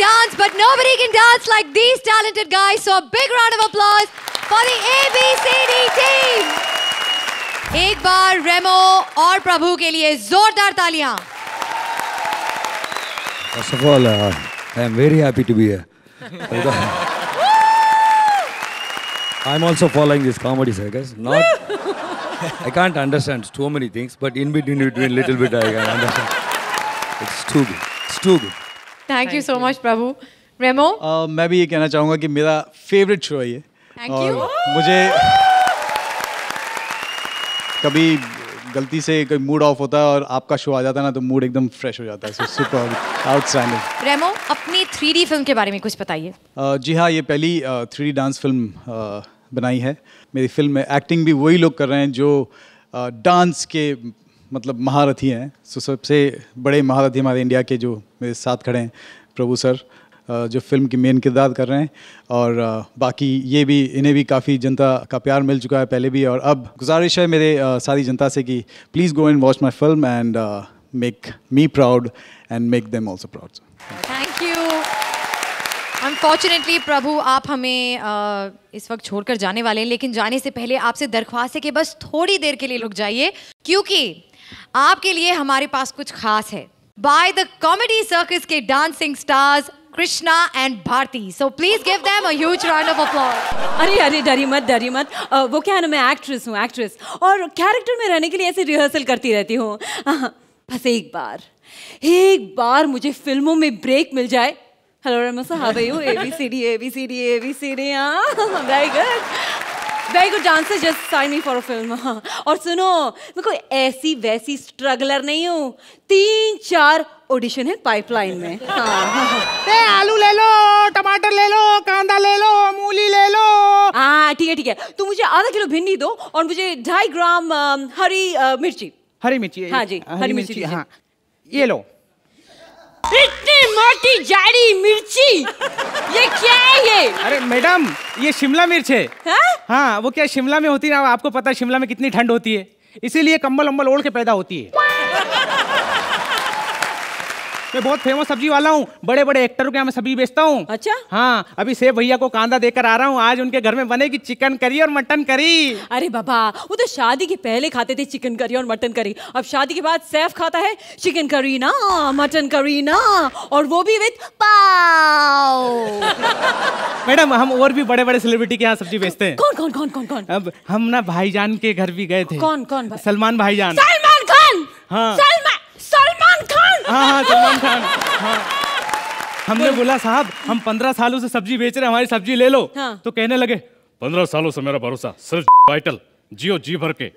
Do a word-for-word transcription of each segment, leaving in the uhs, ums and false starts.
dance, but nobody can dance like these talented guys. So a big round of applause for the A B C D team. एक बार रेमो और प्रभु के लिए जोरदार तालियां. First of all, uh, I am very happy to be here. I'm also following this comedy circus. Not, I can't understand so many things, but in between, between little bit I can understand. It's too good. It's too good. Thank you so much, Prabhu. Remo? uh, मैं भी ये कहना चाहूँगा कि मेरा favourite show है ये. Thank you. मुझे कभी गलती से कोई मूड ऑफ होता है और आपका शो आ जाता है ना तो मूड एकदम फ्रेश हो जाता है. So super outstanding. रेमो, अपनी थ्री डी फिल्म के बारे में कुछ बताइए. uh, जी हाँ, ये पहली three D dance film uh, बनाई है मेरी. फिल्म में एक्टिंग भी वही लोग कर रहे हैं जो डांस uh, के मतलब महारथी हैं. सो सबसे बड़े महारथी हमारे इंडिया के जो मेरे साथ खड़े हैं, प्रभु सर, uh, जो फिल्म की मेन किरदार कर रहे हैं. और uh, बाकी ये भी, इन्हें भी काफ़ी जनता का प्यार मिल चुका है पहले भी और अब. गुजारिश है मेरे uh, सारी जनता से कि please go and watch my film and make me proud and make them also proud. Thank you. Unfortunately Prabhu, आप हमें uh, इस वक्त छोड़कर जाने वाले हैं, लेकिन जाने से पहले आपसे दरख्वास्त है कि बस थोड़ी देर के लिए रुक जाइए, क्योंकि आपके लिए हमारे पास कुछ खास है. बाय द कॉमेडी सर्कस के dancing stars Krishna and Bharti. So please give them a huge round of applause. अरे अरे डरी मत डरी मत. uh, वो क्या है ना, मैं एक्ट्रेस हूँ एक्ट्रेस और कैरेक्टर में रहने के लिए ऐसे रिहर्सल करती रहती हूँ. बस एक बार एक बार मुझे फिल्मों में ब्रेक मिल जाए. Hello Remo sir, how are you? A B C D A B C D A B C D. हाँ, very good very good dancer, just sign me for a film. और सुनो, मैं कोई ऐसी वैसी स्ट्रगलर नहीं हूँ. तीन चार ऑडिशन है पाइपलाइन में. हाँ, आलू ले लो, टमाटर ले लो, कांदा ले लो, मूली ले लो. हाँ ठीक है ठीक है. तो मुझे आधा किलो भिंडी दो और मुझे ढाई ग्राम हरी मिर्ची. हरी मिर्ची? हाँ जी, हरी मिर्ची. हाँ, ये लो. इतनी मोटी जाड़ी मिर्ची, ये क्या है ये? अरे मैडम, ये शिमला मिर्च है. हा? हाँ, वो क्या शिमला में होती है ना, आपको पता है शिमला में कितनी ठंड होती है, इसीलिए कंबल अम्बल ओढ़ के पैदा होती है. मैं बहुत फेमस सब्जी वाला हूँ, बड़े बड़े एक्टरों के यहाँ मैं सब्जी बेचता हूँ. अच्छा? हाँ, अभी सेब भैया को कांदा देकर आ रहा हूँ. आज उनके घर में बनेगी चिकन करी और मटन करी. अरे बाबा, वो तो शादी के पहले खाते थे चिकन करी और मटन करी. अब शादी के बाद सैफ खाता है चिकन करी ना, मटन करी ना, और वो भी विद पाव. मैडम, हम और भी बड़े बड़े सेलिब्रिटी के यहाँ सब्जी बेचते हैं. कौन कौन कौन कौन कौन? अब हम ना भाईजान के घर भी गए थे. कौन कौन भाई? सलमान भाईजान. सलमान खान. हाँ. सलमान सलमान खान. हाँ हाँ सलमान खान. हाँ. हमने बोला साहब, हम पंद्रह सालों से सब्जी बेच रहे हैं, हमारी सब्जी ले लो. हाँ. तो कहने लगे, पंद्रह सालों से मेरा भरोसा सिर्फ वाइटल जियो जी भर के.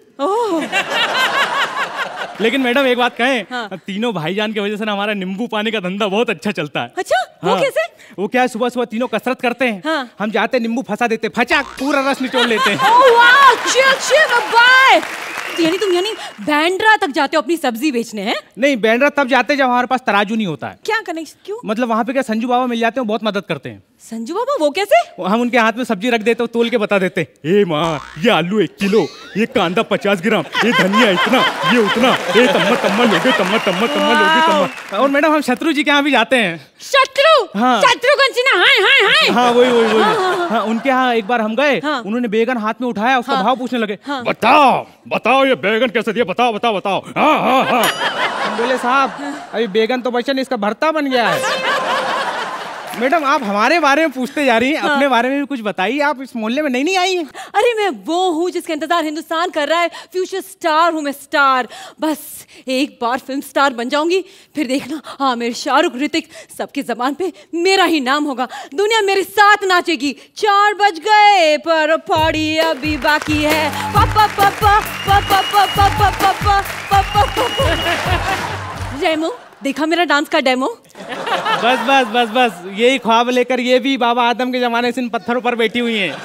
लेकिन मैडम एक बात कहें, हाँ. तीनों भाईजान की वजह से ना हमारा नींबू पानी का धंधा बहुत अच्छा चलता है. अच्छा? वो हाँ. कैसे? वो क्या है, सुबह सुबह तीनों कसरत करते हैं. हाँ. हम जाते नींबू फंसा देते, फचाक पूरा रस निचोड़ लेते हैं. ओह वाह, चिल चिल बाय. यानी तुम यानी बैंड्रा तक जाते हो अपनी सब्जी बेचने? हैं? नहीं, बैंड्रा तब जाते जब हमारे पास तराजू नहीं होता है. क्या कनेक्शन? क्यों? मतलब वहाँ पे क्या संजू बाबा मिल जाते हैं, बहुत मदद करते हैं. संजू बाबा? वो कैसे? हम उनके हाथ में सब्जी रख देते, तोल के बता देते, ए माँ ये आलू एक किलो, ये कांदा पचास ग्राम, ये धनिया इतना, ये उतना, ये तम्मा तम्मा लोगे, तम्मा तम्मा तम्मा लोगे तम्मा. और मैडम हम शत्रु जी के यहाँ भी जाते हैं. शत्रु? हाँ. शत्रुघ्न सिन्हा. हाय हाय हाय. हाँ वही वही वही. हाँ, हाँ, उनके यहाँ एक बार हम गए. हाँ. उन्होंने बैगन हाथ में उठाया, उसका भाव पूछने लगे. हाँ. बताओ बताओ ये बैगन कैसे दिया, बताओ बताओ बताओ. हाँ हाँ हाँ. हम बोले साहब, अभी बैगन तो बचा नहीं, इसका भरता बन गया है. मैडम आप हमारे बारे में पूछते जा रही हैं. हाँ. अपने बारे में भी कुछ बताइए, आप इस मोहल्ले में नहीं नहीं आई हैं. अरे मैं वो हूँ जिसका इंतजार हिंदुस्तान कर रहा है. फ्यूचर स्टार हूँ मैं, स्टार. बस एक बार फिल्म स्टार बन जाऊंगी, फिर देखना हाँ मेरे शाहरुख ऋतिक सबके जबान पे मेरा ही नाम होगा. दुनिया मेरे साथ नाचेगी. चार बज गए पर पार्टी अभी बाकी है. पापा पापा पापा पापा पापा पापा पापा. रेमो, देखा मेरा डांस का डेमो? बस बस बस बस यही ख्वाब लेकर ये भी बाबा आदम के जमाने से इन पत्थरों पर बैठी हुई हैं.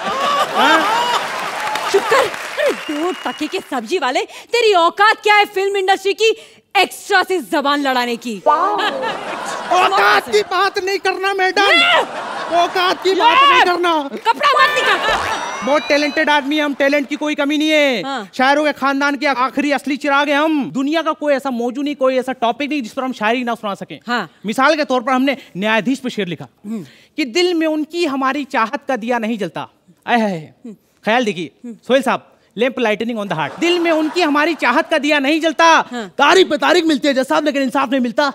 चुप कर. अरे दो टके के सब्जी वाले, तेरी औकात क्या है फिल्म इंडस्ट्री की एक्स्ट्रा से जबान लड़ाने की? औकात की बात नहीं करना मैडम, औकात की बात नहीं करना. कपड़ा मत निकाल. बहुत टैलेंटेड आदमी है हम, टैलेंट की कोई कमी नहीं है। हाँ। शायरों के खानदान के आखिरी असली चिराग है हम। दुनिया का कोई ऐसा मौजू नहीं, कोई ऐसा टॉपिक नहीं जिस पर हम शायरी ना सुना सकें। हाँ। मिसाल के तौर पर हमने न्यायाधीश पे शेर लिखा कि दिल में उनकी हमारी चाहत का दिया नहीं जलता। आए हाय, ख्याल देखिए सोहेल साहब, lamp lightning on the heart. दिल में उनकी हमारी चाहत का दिया नहीं जलता। हाँ। तारीख पे तारीख मिलती है जज साहब, लेकिन इंसाफ नहीं मिलता।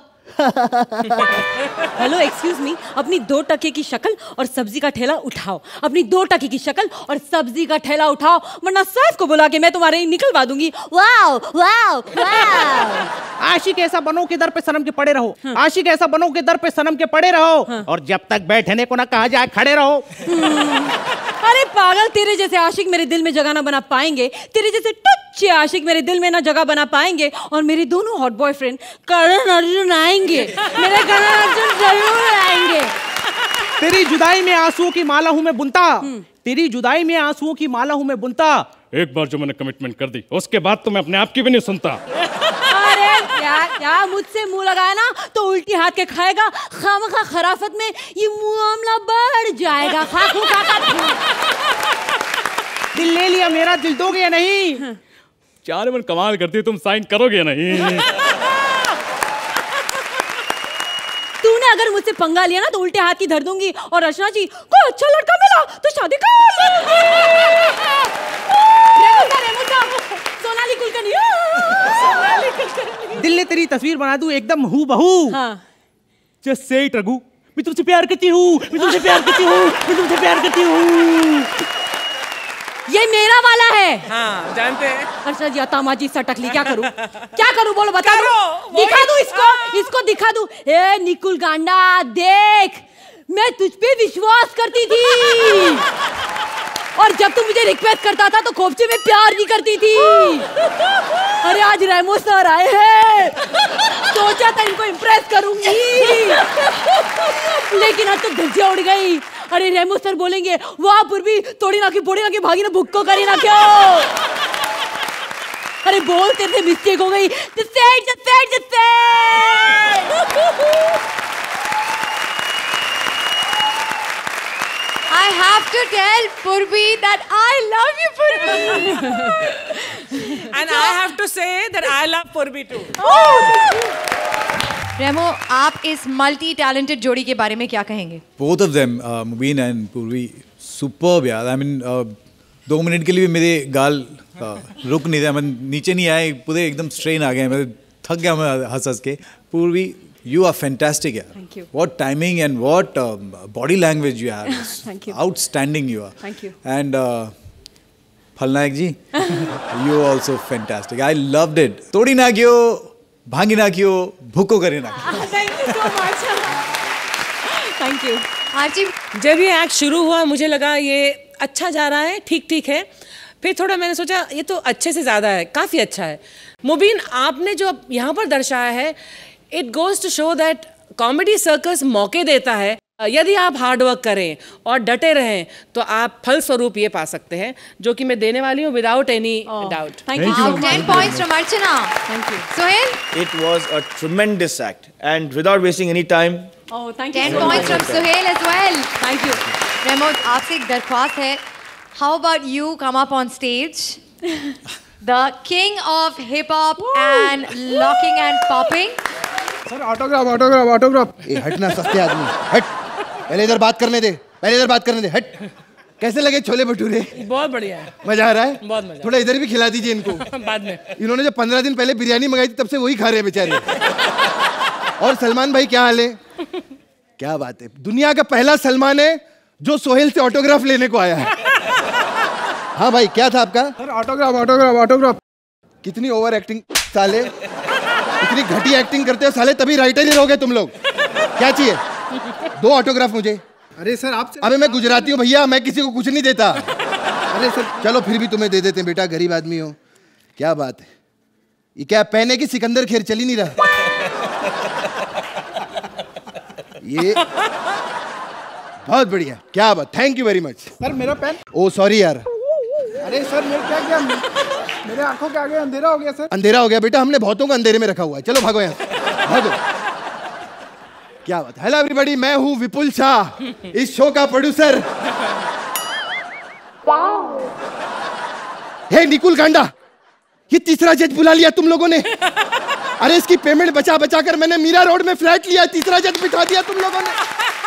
हेलो एक्सक्यूज मी, अपनी दो टके की शक्ल और सब्जी का ठेला उठाओ। अपनी दो टके की शक्ल और सब्जी का ठेला उठाओ, वरना सैफ को बुला के मैं तुम्हारे निकलवा दूंगी। Wow wow wow. आशिक ऐसा बनो के दर पे सनम के पड़े रहो। हाँ। आशिक ऐसा बनो के दर पे सनम के पड़े रहो। हाँ। और जब तक बैठने को ना कहा जाए खड़े रहो। अरे पागल, तेरे जैसे आशिक मेरे दिल में जगह ना बना पाएंगे, तेरे जैसे टच्चे आशिक मेरे दिल में ना जगह बना पाएंगे, और मेरे दोनों हॉट बॉयफ्रेंड करण अर्जुन आएंगे, मेरे करण अर्जुन जरूर आएंगे। तेरी जुदाई में आंसुओं की माला हूं मैं बुनता, तेरी जुदाई में आंसुओं की माला हूं मैं बुनता। एक बार जो मैंने कमिटमेंट कर दी उसके बाद तो मैं अपने आप की भी नहीं सुनता। अरे क्या क्या मुझसे मुंह लगाया ना तो उल्टी हाथ के खाएगा। खामखा खराफत में ये मामला बढ़ जाएगा। खा खू खा खा। दिल ले लिया मेरा, दिल दोगे या नहीं? चार मन कमाल करती, तुम साइन करोगे या नहीं? तूने अगर मुझसे पंगा लिया ना तो उल्टे हाथ की धर दूंगी। और रचना जी को अच्छा लड़का मिला तो शादी कर लूंगी। रेमुका, रेमुका, सोनाली कुलकर्णी, सोनाली कुलकर्णी। दिल ने तेरी तस्वीर बना दूं एकदम हूबहू। हाँ। जस्ट से इट रघु, मैं तुमसे प्यार करती हूँ, मैं तुमसे प्यार करती हूँ, मैं तुमसे प्यार करती हूँ। ये मेरा वाला है। हाँ, जानते हैं। अर्षा जी अतामाजी सटकली, क्या करूं क्या करूं बोलो, बता दो, दिखा दूं इसको, इसको दिखा दूं। ए निकुल गांडा, देख मैं तुझ पे विश्वास करती थी, और जब तू मुझे रिक्वेस्ट करता था तो खोपचे में प्यार नहीं करती थी। अरे आज रेमो सर आए हैं, सोचा था इनको इम्प्रेस करूंगी, लेकिन आज तो धज्जियां उड़ गई। अरे रेमो सर बोलेंगे वाह पूर्वी, तोड़ी ना की बोड़ी ना की भागी ना भुक्को करी ना क्यों। अरे बोल, तेरे से मिस्टेक हो गई। Just say it, just say it, just say it. I have to tell Purvi that I love you, Purvi. And I have to say that I love Purvi too. रेमो, आप इस मल्टी टैलेंटेड जोड़ी के बारे में क्या कहेंगे? Both of them, uh, Mubin and Purvi, superb यार। I mean, uh, दो मिनट के लिए भी मेरे गाल uh, रुक नहीं थे, मैं नीचे नहीं आए, पूरे एकदम स्ट्रेन आ गए, मैं थक गया मैं हंस हंस के। Purvi, you are fantastic यार। Thank you. What timing and what um, body language you have. Thank you. Outstanding you are. Thank you. And uh, फलनायक ji, you also fantastic. I loved it. तोड़ी ना क्यों, भांगी ना क्यों, भूको करे ना क्यों। Thank you so much. Thank you. आरजी, जब ये एक्ट शुरू हुआ मुझे लगा ये अच्छा जा रहा है, ठीक ठीक है। फिर थोड़ा मैंने सोचा ये तो अच्छे से ज़्यादा है, काफ़ी अच्छा है। मुबीन, आपने जो यहाँ पर दर्शाया है, it goes to show that comedy circus मौके देता है। यदि आप हार्ड वर्क करें और डटे रहें तो आप फल स्वरूप ये पा सकते हैं, जो कि मैं देने वाली हूँ without any doubt. Thank you. out ten points from Archana. Thank you. Sohail, It was a tremendous act, and without wasting any time, Oh, thank you. ten so points much. from Sohail as well. Thank you. Remo, आपसे एक दरख्वास्त है. How about you come up on stage? The king of hip hop and locking and popping. Sir autograph autograph autograph. ए हट ना सस्ते आदमी, हट। पहले इधर बात करने दे, पहले इधर बात करने दे, हट। कैसे लगे छोले भटूरे? बहुत बढ़िया है, मजा आ रहा है? बहुत मजा। थोड़ा इधर भी खिला दीजिए इनको। बाद में इन्होंने जो पंद्रह दिन पहले बिरयानी मंगाई थी तब से वही खा रहे हैं बेचारे। और सलमान भाई क्या हाल है? क्या बात है, दुनिया का पहला सलमान है जो सोहेल से ऑटोग्राफ लेने को आया है। हाँ भाई, क्या था आपका? Sir autograph autograph autograph. कितनी ओवर एक्टिंग साले, इतनी घटी एक्टिंग करते हो साले, तभी राइटर ही रहोगे तुम लोग। क्या चाहिए? दो ऑटोग्राफ मुझे। अरे सर आप अबे मैं गुजराती हूँ भैया, मैं किसी को कुछ नहीं देता। अरे सर चलो फिर भी तुम्हें दे देते हैं बेटा, गरीब आदमी हो। क्या बात है, ये क्या पेन है कि सिकंदर खेर चल ही नहीं रहा? ये बहुत बढ़िया, क्या बात, thank you very much. Sir मेरा पेन। ओ सॉरी यार। अरे सर मेरे क्या क्या मेरे आंखों के आगे अंधेरा हो गया सर। अंधेरा हो गया बेटा, हमने बहुतों को अंधेरे में रखा हुआ है। चलो भागो यहाँ से, भागो। क्या बात। हेलो एवरीबॉडी, मैं हूँ विपुल शाह, इस शो का प्रोड्यूसर। हे निकुल गांडा, ये तीसरा जज बुला लिया तुम लोगों ने। अरे इसकी पेमेंट बचा बचा कर मैंने मीरा रोड में फ्लैट लिया, तीसरा जज बिठा दिया तुम लोगों ने।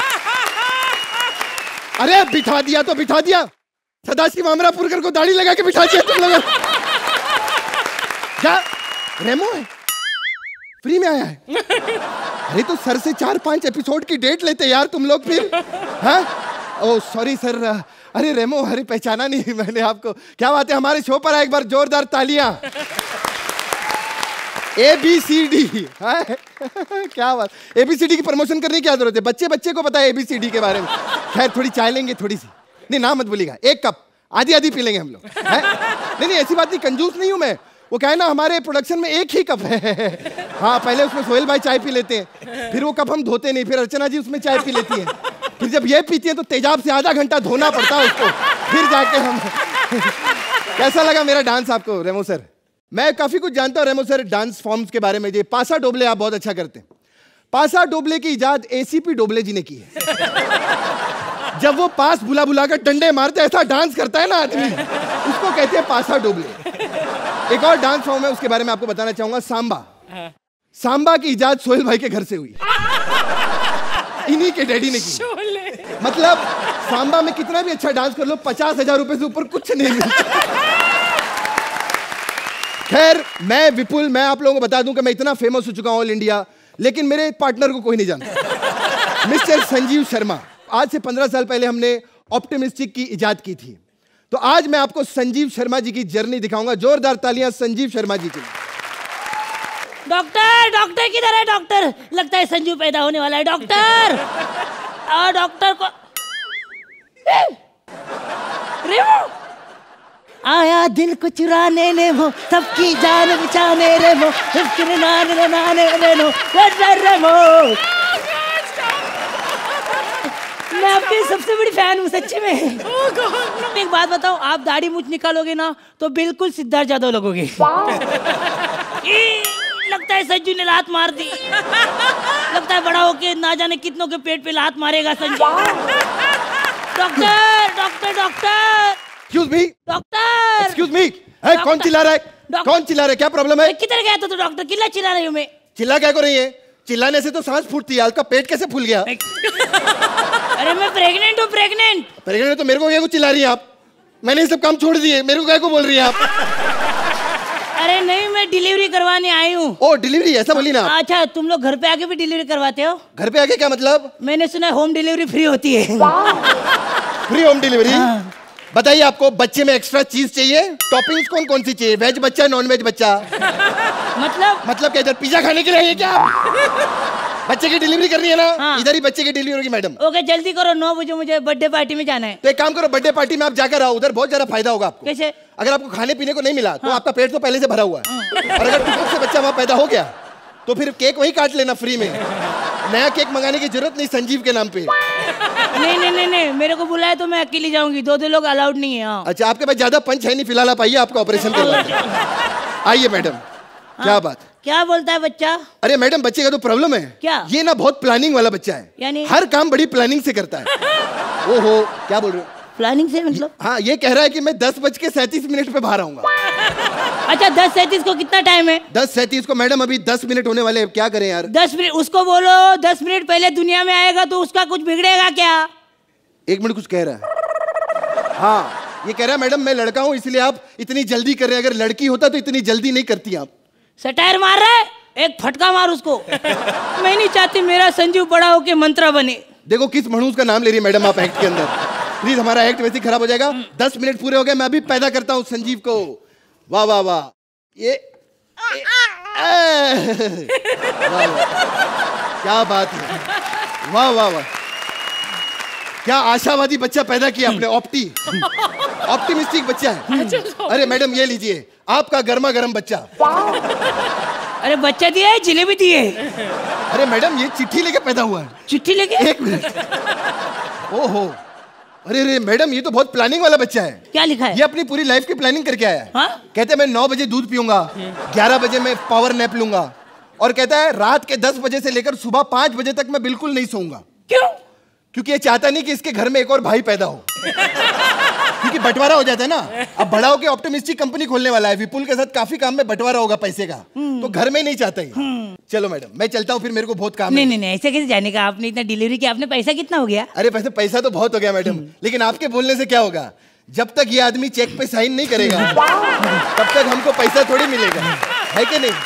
अरे बिठा दिया तो बिठा दिया, सदाशिव अमरापुरकर को दाढ़ी लगा के बिठा दिया तुम लोगों ने। क्या रेमो है, फ्री में आया है? अरे तो सर से चार पांच एपिसोड की डेट लेते यार तुम लोग फिर। हाँ ओ सॉरी सर, अरे रेमो, अरे पहचाना नहीं मैंने आपको। क्या बात है, हमारे शो पर आए, एक बार जोरदार तालियां। ए बी सी डी, क्या बात, ए बी सी डी की प्रमोशन करने की क्या जरूरत है, बच्चे बच्चे को पता है ए बी सी डी के बारे में। खैर थोड़ी चाय लेंगे, थोड़ी सी, नहीं नाम मत बोलिएगा, एक कप आधी आधी पी लेंगे हम लोग। नहीं नहीं ऐसी बात नहीं, कंजूस नहीं हूं मैं। वो क्या है ना, हमारे प्रोडक्शन में एक ही कप है। हाँ पहले उसमें सोहेल भाई चाय पी लेते हैं, फिर वो कप हम धोते नहीं, फिर अर्चना जी उसमें चाय पी लेती है, फिर जब ये पीती है तो तेजाब से आधा घंटा धोना पड़ता है उसको, फिर जाके हम। कैसा लगा मेरा डांस आपको रेमो सर? मैं काफी कुछ जानता हूँ रेमो सर डांस फॉर्म्स के बारे में। ये पासा डोबले आप बहुत अच्छा करते हैं। पासा डोबले की इजाद एसीपी डोबले जी ने की है। जब वो पास बुला बुला कर डंडे मारते ऐसा डांस करता है ना आदमी, उसको कहते हैं पासा डोबले। एक और डांस फॉर्म है, उसके बारे में आपको बताना चाहूंगा, सांबा। सांबा की इजाद सोहेल भाई के घर से हुई, इन्हीं के डैडी ने की। मतलब सांबा में कितना भी अच्छा डांस कर लो, पचास हजार रुपए से ऊपर कुछ नहीं मिलता। खैर मैं विपुल, मैं आप लोगों को बता दूं कि मैं इतना फेमस हो चुका हूं ऑल इंडिया, लेकिन मेरे पार्टनर को कोई नहीं जानता। मिस्टर संजीव शर्मा। आज से पंद्रह साल पहले हमने ऑप्टिमिस्टिक की इजाद की थी, तो आज मैं आपको संजीव शर्मा जी की जर्नी दिखाऊंगा। जोरदार तालियां संजीव शर्मा जी के लिए। डॉक्टर, डॉक्टर किधर है? डॉक्टर, लगता है संजू पैदा होने वाला है। डॉक्टर, आ, डॉक्टर को रेमो आया दिल को चुराने ले वो, सबकी जान बचाने रे वो, सबके नाने नाने रे नो रेमो। मैं आपकी सबसे बड़ी फैन हूँ सच्ची में। एक बात बताओ, आप दाढ़ी मूंछ निकालोगे ना तो बिल्कुल सिद्धार्थ यादव लगोगे। लगता है संजू ने लात मार दी, लगता है बड़ा होके ना जाने कितनों के पेट पे लात मारेगा Sanju. Doctor, doctor, doctor, excuse me, doctor, excuse me, कौन चिल्ला रहा है? कौन चिल्ला रहा है? क्या प्रॉब्लम है? किधर गया था तो डॉक्टर? किल्ला चिल्ला रही हूँ मैं। चिल्ला क्या कर रही है? चिल्लाने से तो सांस फूटती है, आपका पेट कैसे फूल गया? अरे मैं प्रेग्नेंट हूँ, प्रेग्नेंट। प्रेग्नेंट तो मेरे को क्या को चिल्ला रही है आप? मैंने ये सब काम छोड़ दिए, मेरे को क्या को बोल रही है आप? अरे नहीं, मैं डिलीवरी करवाने आई हूँ। ओ डिलीवरी, ऐसा बोली ना। अच्छा, तुम लोग घर पे आके भी डिलीवरी करवाते हो? घर पे आके क्या मतलब? मैंने सुना है होम डिलीवरी फ्री होती है। Free home delivery? हाँ। बताइए आपको बच्चे में एक्स्ट्रा चीज चाहिए? टॉपिंग्स कौन कौन सी चाहिए? वेज बच्चा, नॉन वेज बच्चा? मतलब मतलब क्या इधर पिज्जा खाने के लिए है क्या? बच्चे की डिलीवरी करनी है ना? हाँ। इधर ही बच्चे की डिलीवरी होगी मैडम। ओके जल्दी करो, नौ बजे मुझे बर्थडे पार्टी में जाना है। तो एक काम करो, बर्थडे पार्टी में आप जाकर आओ, उधर बहुत ज्यादा फायदा होगा आपको। कैसे? अगर आपको खाने पीने को नहीं मिला तो आपका पेट तो पहले से भरा हुआ है, और अगर टुकड़ों से बच्चा वहां पैदा हो गया तो फिर केक वहीं काट लेना फ्री में। नया केक मंगाने की जरूरत नहीं संजीव के नाम पे। नहीं नहीं नहीं नहीं, मेरे को बुलाया तो मैं अकेली जाऊंगी, दो दो लोग अलाउड नहीं है। हाँ। अच्छा, आपके पास ज्यादा पंच है नहीं फिलहाल, आप आइए, आपका ऑपरेशन करवाएंगे। आइए मैडम। हाँ। क्या बात? क्या बोलता है बच्चा? अरे मैडम बच्चे का तो प्रॉब्लम है। क्या? ये ना बहुत प्लानिंग वाला बच्चा है, यानी हर काम बड़ी प्लानिंग से करता है। ओहो, क्या बोल रहे हो? प्लानिंग से मतलब? हाँ, ये कह रहा है कि मैं दस बज के सैंतीस मिनट पे बाहर आऊंगा। अच्छा, दस सैंतीस को कितना टाइम है? दस सैंतीस को मैडम अभी दस मिनट होने वाले हैं, क्या करें यार? दस मिनट उसको बोलो, दस मिनट पहले दुनिया में आएगा तो उसका कुछ बिगड़ेगा क्या? एक मिनट कुछ कह रहा है। हाँ, ये कह रहा है मैडम मैं लड़का हूँ इसलिए आप इतनी जल्दी कर रहे हैं, अगर लड़की होता तो इतनी जल्दी नहीं करती आप। सटायर मार रहा है, एक फटका मार उसको। मैं नहीं चाहती मेरा संजीव बड़ा होके मंत्रा बने। देखो किस मणूस का नाम ले रही है मैडम आप एक्ट के अंदर। प्लीज, हमारा एक्ट वैसे ही खराब हो जाएगा। दस मिनट पूरे हो गए, मैं अभी पैदा करता हूँ संजीव को। वाह वाह वाह, ये वाह वाह, क्या बात है, वाह वाह वाह, क्या आशावादी बच्चा पैदा किया आपने। ऑप्टी ऑप्टिमिस्टिक बच्चा है। अरे मैडम ये लीजिए आपका गर्मा गर्म बच्चा। अरे बच्चा दिया है, जिलेबी दी है। अरे मैडम ये चिट्ठी लेके पैदा हुआ है। चिट्ठी लेके? एक मिनट, ओहो, अरे अरे मैडम ये तो बहुत प्लानिंग वाला बच्चा है। क्या लिखा है? ये अपनी पूरी लाइफ की प्लानिंग करके आया है। हाँ? कहते हैं मैं नौ बजे दूध पीऊंगा, ग्यारह बजे मैं पावर नैप लूंगा, और कहता है रात के दस बजे से लेकर सुबह पांच बजे तक मैं बिल्कुल नहीं सोऊंगा। क्यों? क्योंकि ये चाहता नहीं कि इसके घर में एक और भाई पैदा हो। क्योंकि बंटवारा हो जाता है ना। अब बड़ा होके ऑप्टिमिस्टिक कंपनी खोलने वाला है, विपुल के साथ काफी काम में बंटवारा होगा पैसे का, तो घर में नहीं चाहता ही। चलो मैडम मैं चलता हूँ, फिर मेरे को बहुत काम नहीं है। नहीं नहीं ऐसे कैसे जाने का, आपने इतना डिलीवरी किया, आपने पैसा कितना हो गया? अरे पैसे पैसा तो बहुत हो गया मैडम, लेकिन आपके बोलने से क्या होगा, जब तक ये आदमी चेक पे साइन नहीं करेगा तब तक हमको पैसा थोड़ी मिलेगा, है कि नहीं?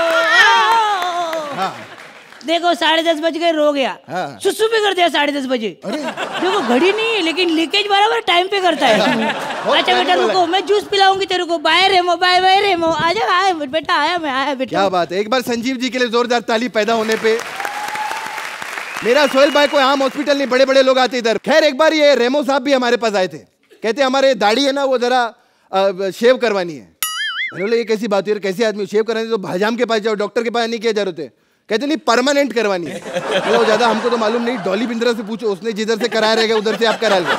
हाँ। देखो साढ़े दस बज गए, रो गया। हाँ। सुसु भी कर दिया साढ़े दस बजे। देखो घड़ी नहीं है लेकिन लीकेज बराबर टाइम पे करता है। अच्छा बेटा रुको, मैं जूस पिलाऊंगी तेरे को। Bye Remo, bye bye Remo. आजा आया बेटा, आया मैं आया बेटा। क्या बात है, एक बार संजीव जी के लिए जोरदार ताली पैदा होने पे। मेरा सोहेल भाई कोई आम हॉस्पिटल नहीं, बड़े बड़े लोग आते इधर। खैर एक बार ये रेमो साहब भी हमारे पास आए थे, कहते हमारे दाढ़ी है ना वो जरा शेव करवानी है। मैंने बोला ये कैसी बात है, कैसे आदमी शेव करानी, तो भाजाम के पास जाओ, डॉक्टर के पास नहीं किया जरूरत है। कहते नहीं परमानेंट करवानी है। वो ज्यादा हमको तो मालूम नहीं, डॉली बिंद्रा से पूछो, उसने जिधर से कराया रहेगा उधर से आप करा लो।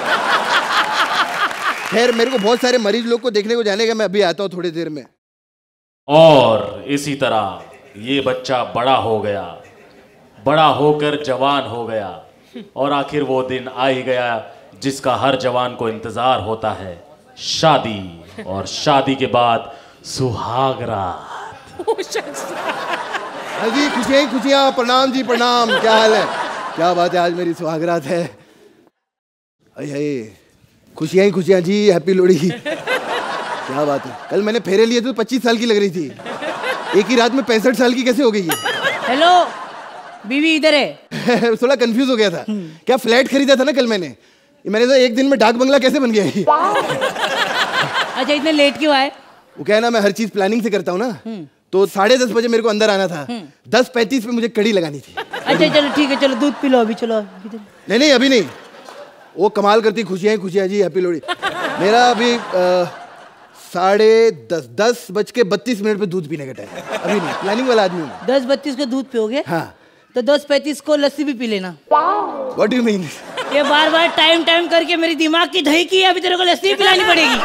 खैर मेरे को बहुत सारे मरीज लोग को देखने को जाने का, मैं अभी आता हूँ थोड़ी देर में। और इसी तरह ये बच्चा बड़ा हो गया, बड़ा होकर जवान हो गया, और आखिर वो दिन आ ही गया जिसका हर जवान को इंतजार होता है, शादी। और शादी के बाद सुहाग रात। हाँ जी, खुशियाँ ही खुशियाँ। प्रणाम जी प्रणाम, क्या हाल है? क्या बात है, आज मेरी सुहागरात है। अरे खुशियाँ ही खुशियाँ जी, हैप्पी लोहड़ी। क्या बात है, कल मैंने फेरे लिए तो पच्चीस साल की लग रही थी, एक ही रात में पैंसठ साल की कैसे हो गई है? हेलो बीवी इधर है। थोड़ा कंफ्यूज हो गया था। क्या फ्लैट खरीदा था ना कल मैंने, मैंने तो एक दिन में डाक बंगला कैसे बन गया ये? अच्छा इतने लेट क्यों आए? वो क्या है ना, मैं हर चीज प्लानिंग से करता हूँ ना, तो साढ़े दस बजे मेरे को अंदर आना था, दस पैंतीस पे मुझे कड़ी लगानी थी। अच्छा चलो ठीक है, चलो दूध पी लो अभी, चलो नहीं नहीं अभी नहीं, वो कमाल करती। खुशियाँ ही खुशियाँ जी, हैप्पी लोहड़ी। मेरा अभी साढ़े दस दस बज के बत्तीस मिनट पे दूध पीने का टाइम, अभी नहीं, प्लानिंग वाला आदमी हूँ। दस बत्तीस को दूध पियोगे? हाँ। तो दस पैंतीस को लस्सी भी पी लेना। What do you mean? ये बार बार टाइम टाइम करके मेरी दिमाग की दही की, अभी तेरे को लस्सी पिलानी पड़ेगी।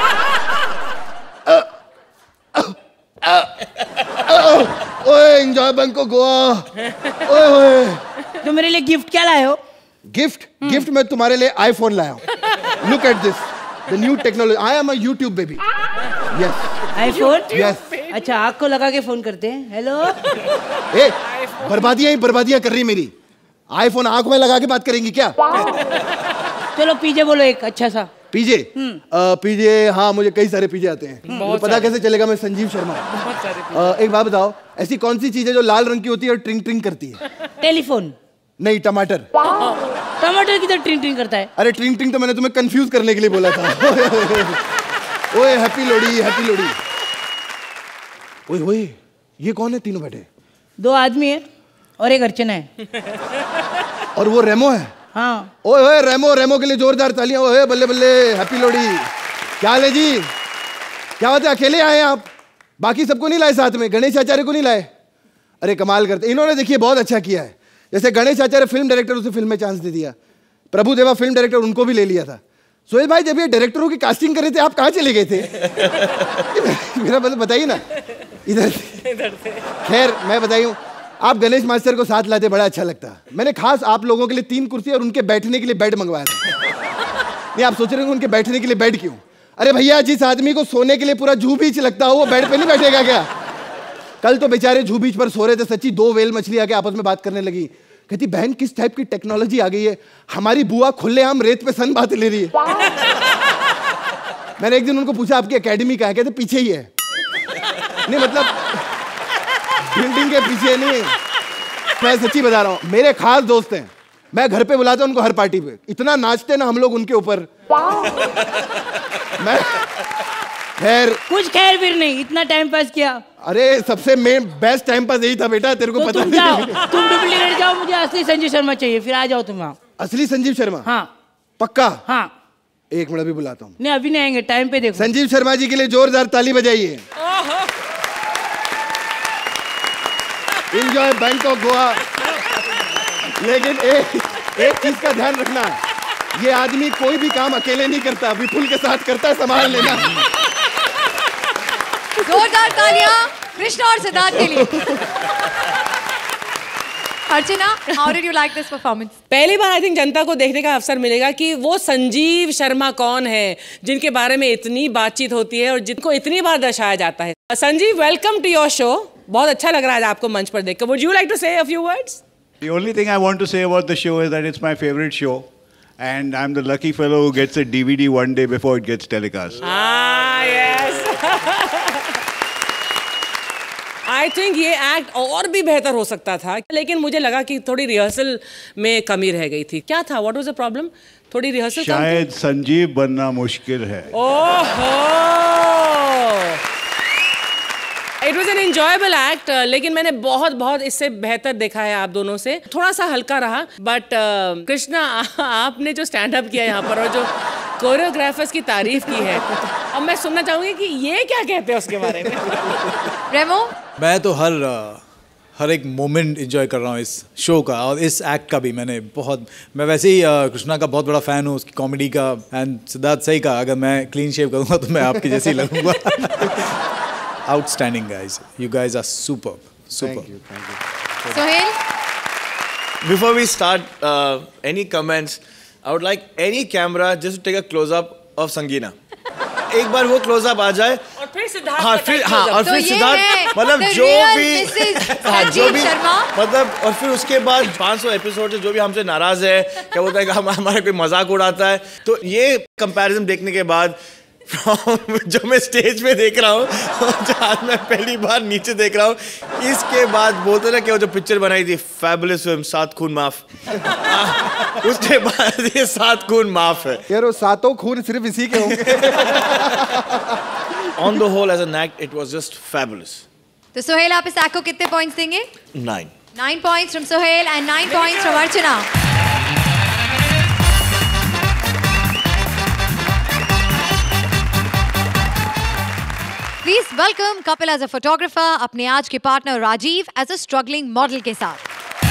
ओए एंजॉय बैंकॉक गोवा। ओए ओए तो मेरे लिए गिफ्ट क्या लाए हो? गिफ्ट गिफ्ट मैं तुम्हारे लिए आईफोन लाया हूँ। Look at this, the new technology. I am a YouTube baby. Yes iPhone. Yes. अच्छा आँख को लगा के फोन करते हैं। हेलो। ए बर्बादियां ही बर्बादियां कर रही मेरी। आईफोन आंख में लगा के बात करेंगी क्या? चलो पीजे बोलो एक अच्छा सा। पीजे? पीजे, हाँ मुझे कई सारे पीजे आते हैं। मुझे पता कैसे चलेगा, मैं संजीव शर्मा। आ, एक बात बताओ, ऐसी कौन सी चीज है जो लाल रंग की होती है और ट्रिंग ट्रिंग करती है? टेलीफोन। नहीं, टमाटर। टमाटर किधर ट्रिंग ट्रिंग करता है? अरे ट्रिंग ट्रिंग तो मैंने तुम्हें कंफ्यूज करने के लिए बोला था। ओए हैप्पी लोहड़ी, हैप्पी लोहड़ी। ओए ओए ये कौन है तीनों बैठे? दो आदमी है और एक अर्चना है। और वो रेमो है? हाँ। ओए ओए रेमो, रेमो के लिए जोरदार तालियां। ओए बल्ले बल्ले, हैप्पी लोहड़ी। क्या हाल है जी? क्या बात है, अकेले आए आप? बाकी सबको नहीं लाए साथ में? गणेश आचार्य को नहीं लाए? अरे कमाल करते, इन्होंने देखिए बहुत अच्छा किया है। जैसे गणेश आचार्य फिल्म डायरेक्टर, उसे फिल्म में चांस दे दिया। प्रभु देवा फिल्म डायरेक्टर, उनको भी ले लिया था। सोहेल भाई जब ये डायरेक्टरों की कास्टिंग कर रहे थे, आप कहाँ चले गए थे? मेरा मतलब बताइए ना। इधर खैर मैं बताइए, आप गणेश मास्टर को साथ लाते बड़ा अच्छा लगता। मैंने खास आप लोगों के लिए तीन कुर्सी और उनके बैठने के लिए बेड मंगवाया था। नहीं आप सोच रहे होंगे उनके बैठने के लिए बेड क्यों? अरे भैया जिस आदमी को सोने के लिए पूरा जू बीच लगता हो वो बेड पे नहीं बैठेगा क्या? कल तो बेचारे जू बीच पर सो रहे थे, सच्ची दो वेल मछली आके आपस में बात करने लगी। कहती बहन किस टाइप की टेक्नोलॉजी आ गई है, हमारी बुआ खुलेआम रेत पे सन बात ले रही है। मैंने एक दिन उनको पूछा आपकी एकेडमी कहाँ है? कहते पीछे ही है। नहीं मतलब बिल्डिंग के पीछे नहीं, मैं सच्ची बता रहा हूँ, मेरे खास दोस्त हैं, मैं घर पे बुलाता हूँ उनको हर पार्टी पे, इतना नाचते ना हम लोग उनके ऊपर। मैं खैर कुछ खैर फिर नहीं, इतना टाइम पास किया। अरे सबसे मेन बेस्ट टाइम पास यही था बेटा, तेरे को तो पता तुम नहीं। जाओ, तुम डुप्लीकेट जाओ, मुझे असली संजीव शर्मा चाहिए, फिर आ जाओ तुम वहाँ। असली संजीव शर्मा? हाँ पक्का? हाँ। एक मिनट अभी बुलाता हूँ। नहीं अभी नहीं आएंगे, टाइम पे देखो। संजीव शर्मा जी के लिए जोरदार ताली बजाइए। Enjoy Bangkok Goa. लेकिन एक एक चीज का ध्यान रखना, ये आदमी कोई भी काम अकेले नहीं करता, विपुल के साथ करता है, संभाल लेना। जोरदार तालियां कृष्ण और सिद्धार्थ के लिए। अर्चना, how did you like this performance? पहली बार आई थिंक जनता को देखने का अवसर मिलेगा कि वो संजीव शर्मा कौन है जिनके बारे में इतनी बातचीत होती है और जिनको इतनी बार दर्शाया जाता है। Sanjeev, welcome to your show. बहुत अच्छा लग रहा है आपको मंच पर देखकर। Would you like to say a few words? The only thing I want to say about the show is that it's my favorite show, and I'm the lucky fellow who gets a D V D one day before it gets telecast. Ah, yes. I think ये act और भी बेहतर हो सकता था, लेकिन मुझे लगा कि थोड़ी रिहर्सल में कमी रह गई थी। क्या था? What was the problem? थोड़ी रिहर्सल शायद संजीव बनना मुश्किल है। ओहो, it was an enjoyable act, लेकिन मैंने बहुत बहुत इससे बेहतर देखा है आप दोनों से। थोड़ा सा हल्का रहा, बट uh, कृष्णा, आपने जो स्टैंड अप किया यहाँ पर और जो कोरियोग्राफर्स की तारीफ की है, अब मैं सुनना चाहूंगी कि ये क्या कहते हैं उसके बारे में। रेमो, मैं तो हर हर एक मोमेंट एंजॉय कर रहा हूँ इस शो का, और इस एक्ट का भी। मैंने बहुत मैं वैसे ही कृष्णा का बहुत बड़ा फ़ैन हूँ, उसकी कॉमेडी का। एंड सिद्धार्थ सही कहा, अगर मैं क्लीन शेव करूँगा तो मैं आपके जैसे ही लगूंगा। Outstanding guys, you guys are super super. Thank you, thank you. Sohail? Before we start, uh, any comments? I would like any camera just to take a close up of Sangeena. एक बार वो close up आ जाए और फिर सिद्धार्थ, हाँ फिर हाँ और फिर सिद्धार्थ, मतलब जो भी हाँ जो भी मतलब, और फिर उसके बाद पाँच सौ एपिसोड जो भी हमसे नाराज है, क्या बोलता है कि हम हमारा कोई मजाक उड़ाता है, तो ये कंपैरिजन देखने के बाद जो मैं स्टेज पे देख रहा हूँ, जहाँ मैं पहली बार नीचे देख रहा हूँ, इसके बाद बोलते ना कि वो जो पिक्चर बनाई थी फैबुलस फिल्म सात खून माफ, उसके बाद ये सात खून माफ है यार। वो सातों खून सिर्फ इसी के होंगे। On the whole, as an act, it was just fabulous. तो सोहेल, आप इस एक्ट को कितने पॉइंट्स देंगे? Nine. Nine points from Sohail and nine points from Archana. Please welcome Kapil as a photographer, अपने आज के partner Rajeev as a struggling model के साथ।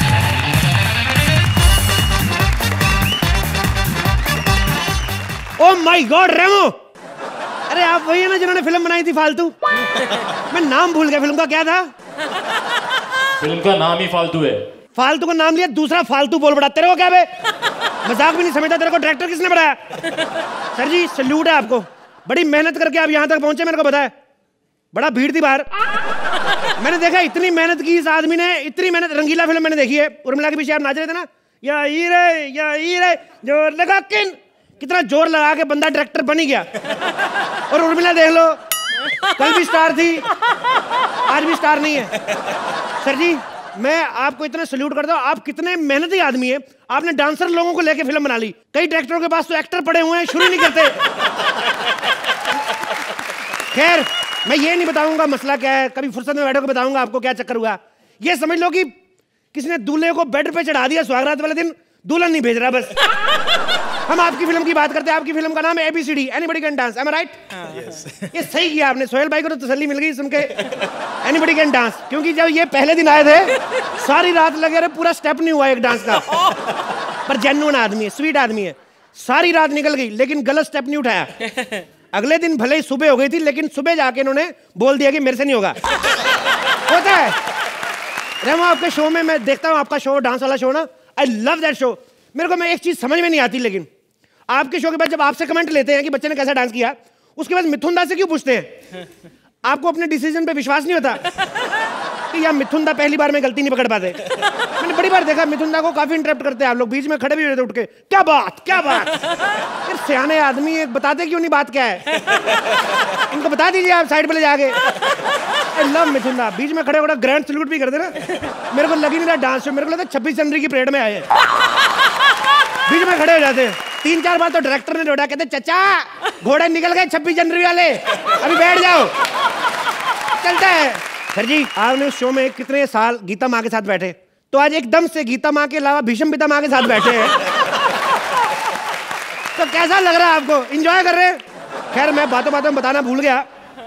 Oh my God, रेमो! अरे आप वही है ना जिन्होंने फिल्म बनाई थी फालतू? मैं नाम भूल गया, फिल्म का क्या था? फिल्म का नाम ही फालतू है। फालतू का नाम लिया, दूसरा फालतू बोल पड़ा। तेरे को क्या बे? मजाक भी नहीं समझता। तेरे को डायरेक्टर किसने बनाया? सर जी सल्यूट है आपको, बड़ी मेहनत करके आप यहाँ तक पहुंचे। मेरे को बताया, बड़ा भीड़ थी बाहर। मैंने देखा इतनी मेहनत की इस आदमी ने, इतनी मेहनत। रंगीला फिल्म मैंने देखी है, उर्मिला के पीछे आप नाच रहे थे ना, या ई रे या ई रे जोर लगा किन, कितना जोर लगा के बंदा डायरेक्टर बन ही गया। और उर्मिला देख लो, कल भी स्टार थी, आज भी स्टार नहीं है। सर जी मैं आपको इतना सल्यूट करता हूँ, आप कितने मेहनती आदमी है। आपने डांसर लोगों को लेके फिल्म बना ली। कई डायरेक्टरों के पास तो एक्टर पड़े हुए हैं, शुरू नहीं करते। खैर मैं ये नहीं बताऊंगा मसला क्या है, कभी फुर्सत में बैठो के बताऊंगा आपको क्या चक्कर हुआ। ये समझ लो कि किसी ने दूल्हे को बेड पे चढ़ा दिया, सुहागरात वाले दिन दुल्हन नहीं भेज रहा बस। हम आपकी फिल्म की बात करते हैं, आपकी फिल्म का नाम है ABCD, anybody can dance, am I right? ये सही किया आपने, सोहेल भाई को तो तसल्ली मिल गई सुन के, एनीबॉडी कैन डांस। क्योंकि जब ये पहले दिन आए थे सारी रात लगे रहे, पूरा स्टेप नहीं हुआ एक डांस का। पर जेन्युइन आदमी है, स्वीट आदमी है। सारी रात निकल गई लेकिन गलत स्टेप नहीं उठाया। अगले दिन भले ही सुबह हो गई थी, लेकिन सुबह जाके इन्होंने बोल दिया कि मेरे से नहीं होगा। होता है रेमो, आपके शो में मैं देखता हूँ, आपका शो डांस वाला शो ना, आई लव दैट शो। मेरे को मैं एक चीज समझ में नहीं आती, लेकिन आपके शो के बाद जब आपसे कमेंट लेते हैं कि बच्चे ने कैसा डांस किया, उसके बाद मिथुन दा से क्यों पूछते हैं? आपको अपने डिसीजन पे विश्वास नहीं होता कि यार मिथुन दा पहली बार में गलती नहीं पकड़ पाते? मैंने बड़ी बार देखा मिथुन दा को काफी इंटरप्ट करते हैं आप लोग, बीच में खड़े भी रहते उठ के, क्या बात क्या बात। फिर सियाने आदमी है, बताते क्यों नहीं बात क्या है? इनको बता दीजिए आप साइड पे ले जाके। आई लव मिथुन दा, बीच में खड़े होकर ग्रैंड सल्यूट भी करते ना। मेरे को लगी नहीं रहा डांस शो, मेरे को लगा छब्बीस जनवरी की परेड में आए। बीच में खड़े हो जाते हैं। तीन चार बार तो डायरेक्टर ने रोड़ा, कहते चचा घोड़े निकल गए छब्बीस जनवरी वाले, अभी बैठ जाओ। चलता है। सर जी आपने उस शो में कितने साल गीता माँ के साथ बैठे, तो आज एकदम से गीता माँ के अलावा भीष्म पिता माँ के साथ बैठे हैं। तो कैसा लग रहा है आपको? एंजॉय कर रहे हैं? खैर मैं बातों बातों में बताना भूल गया,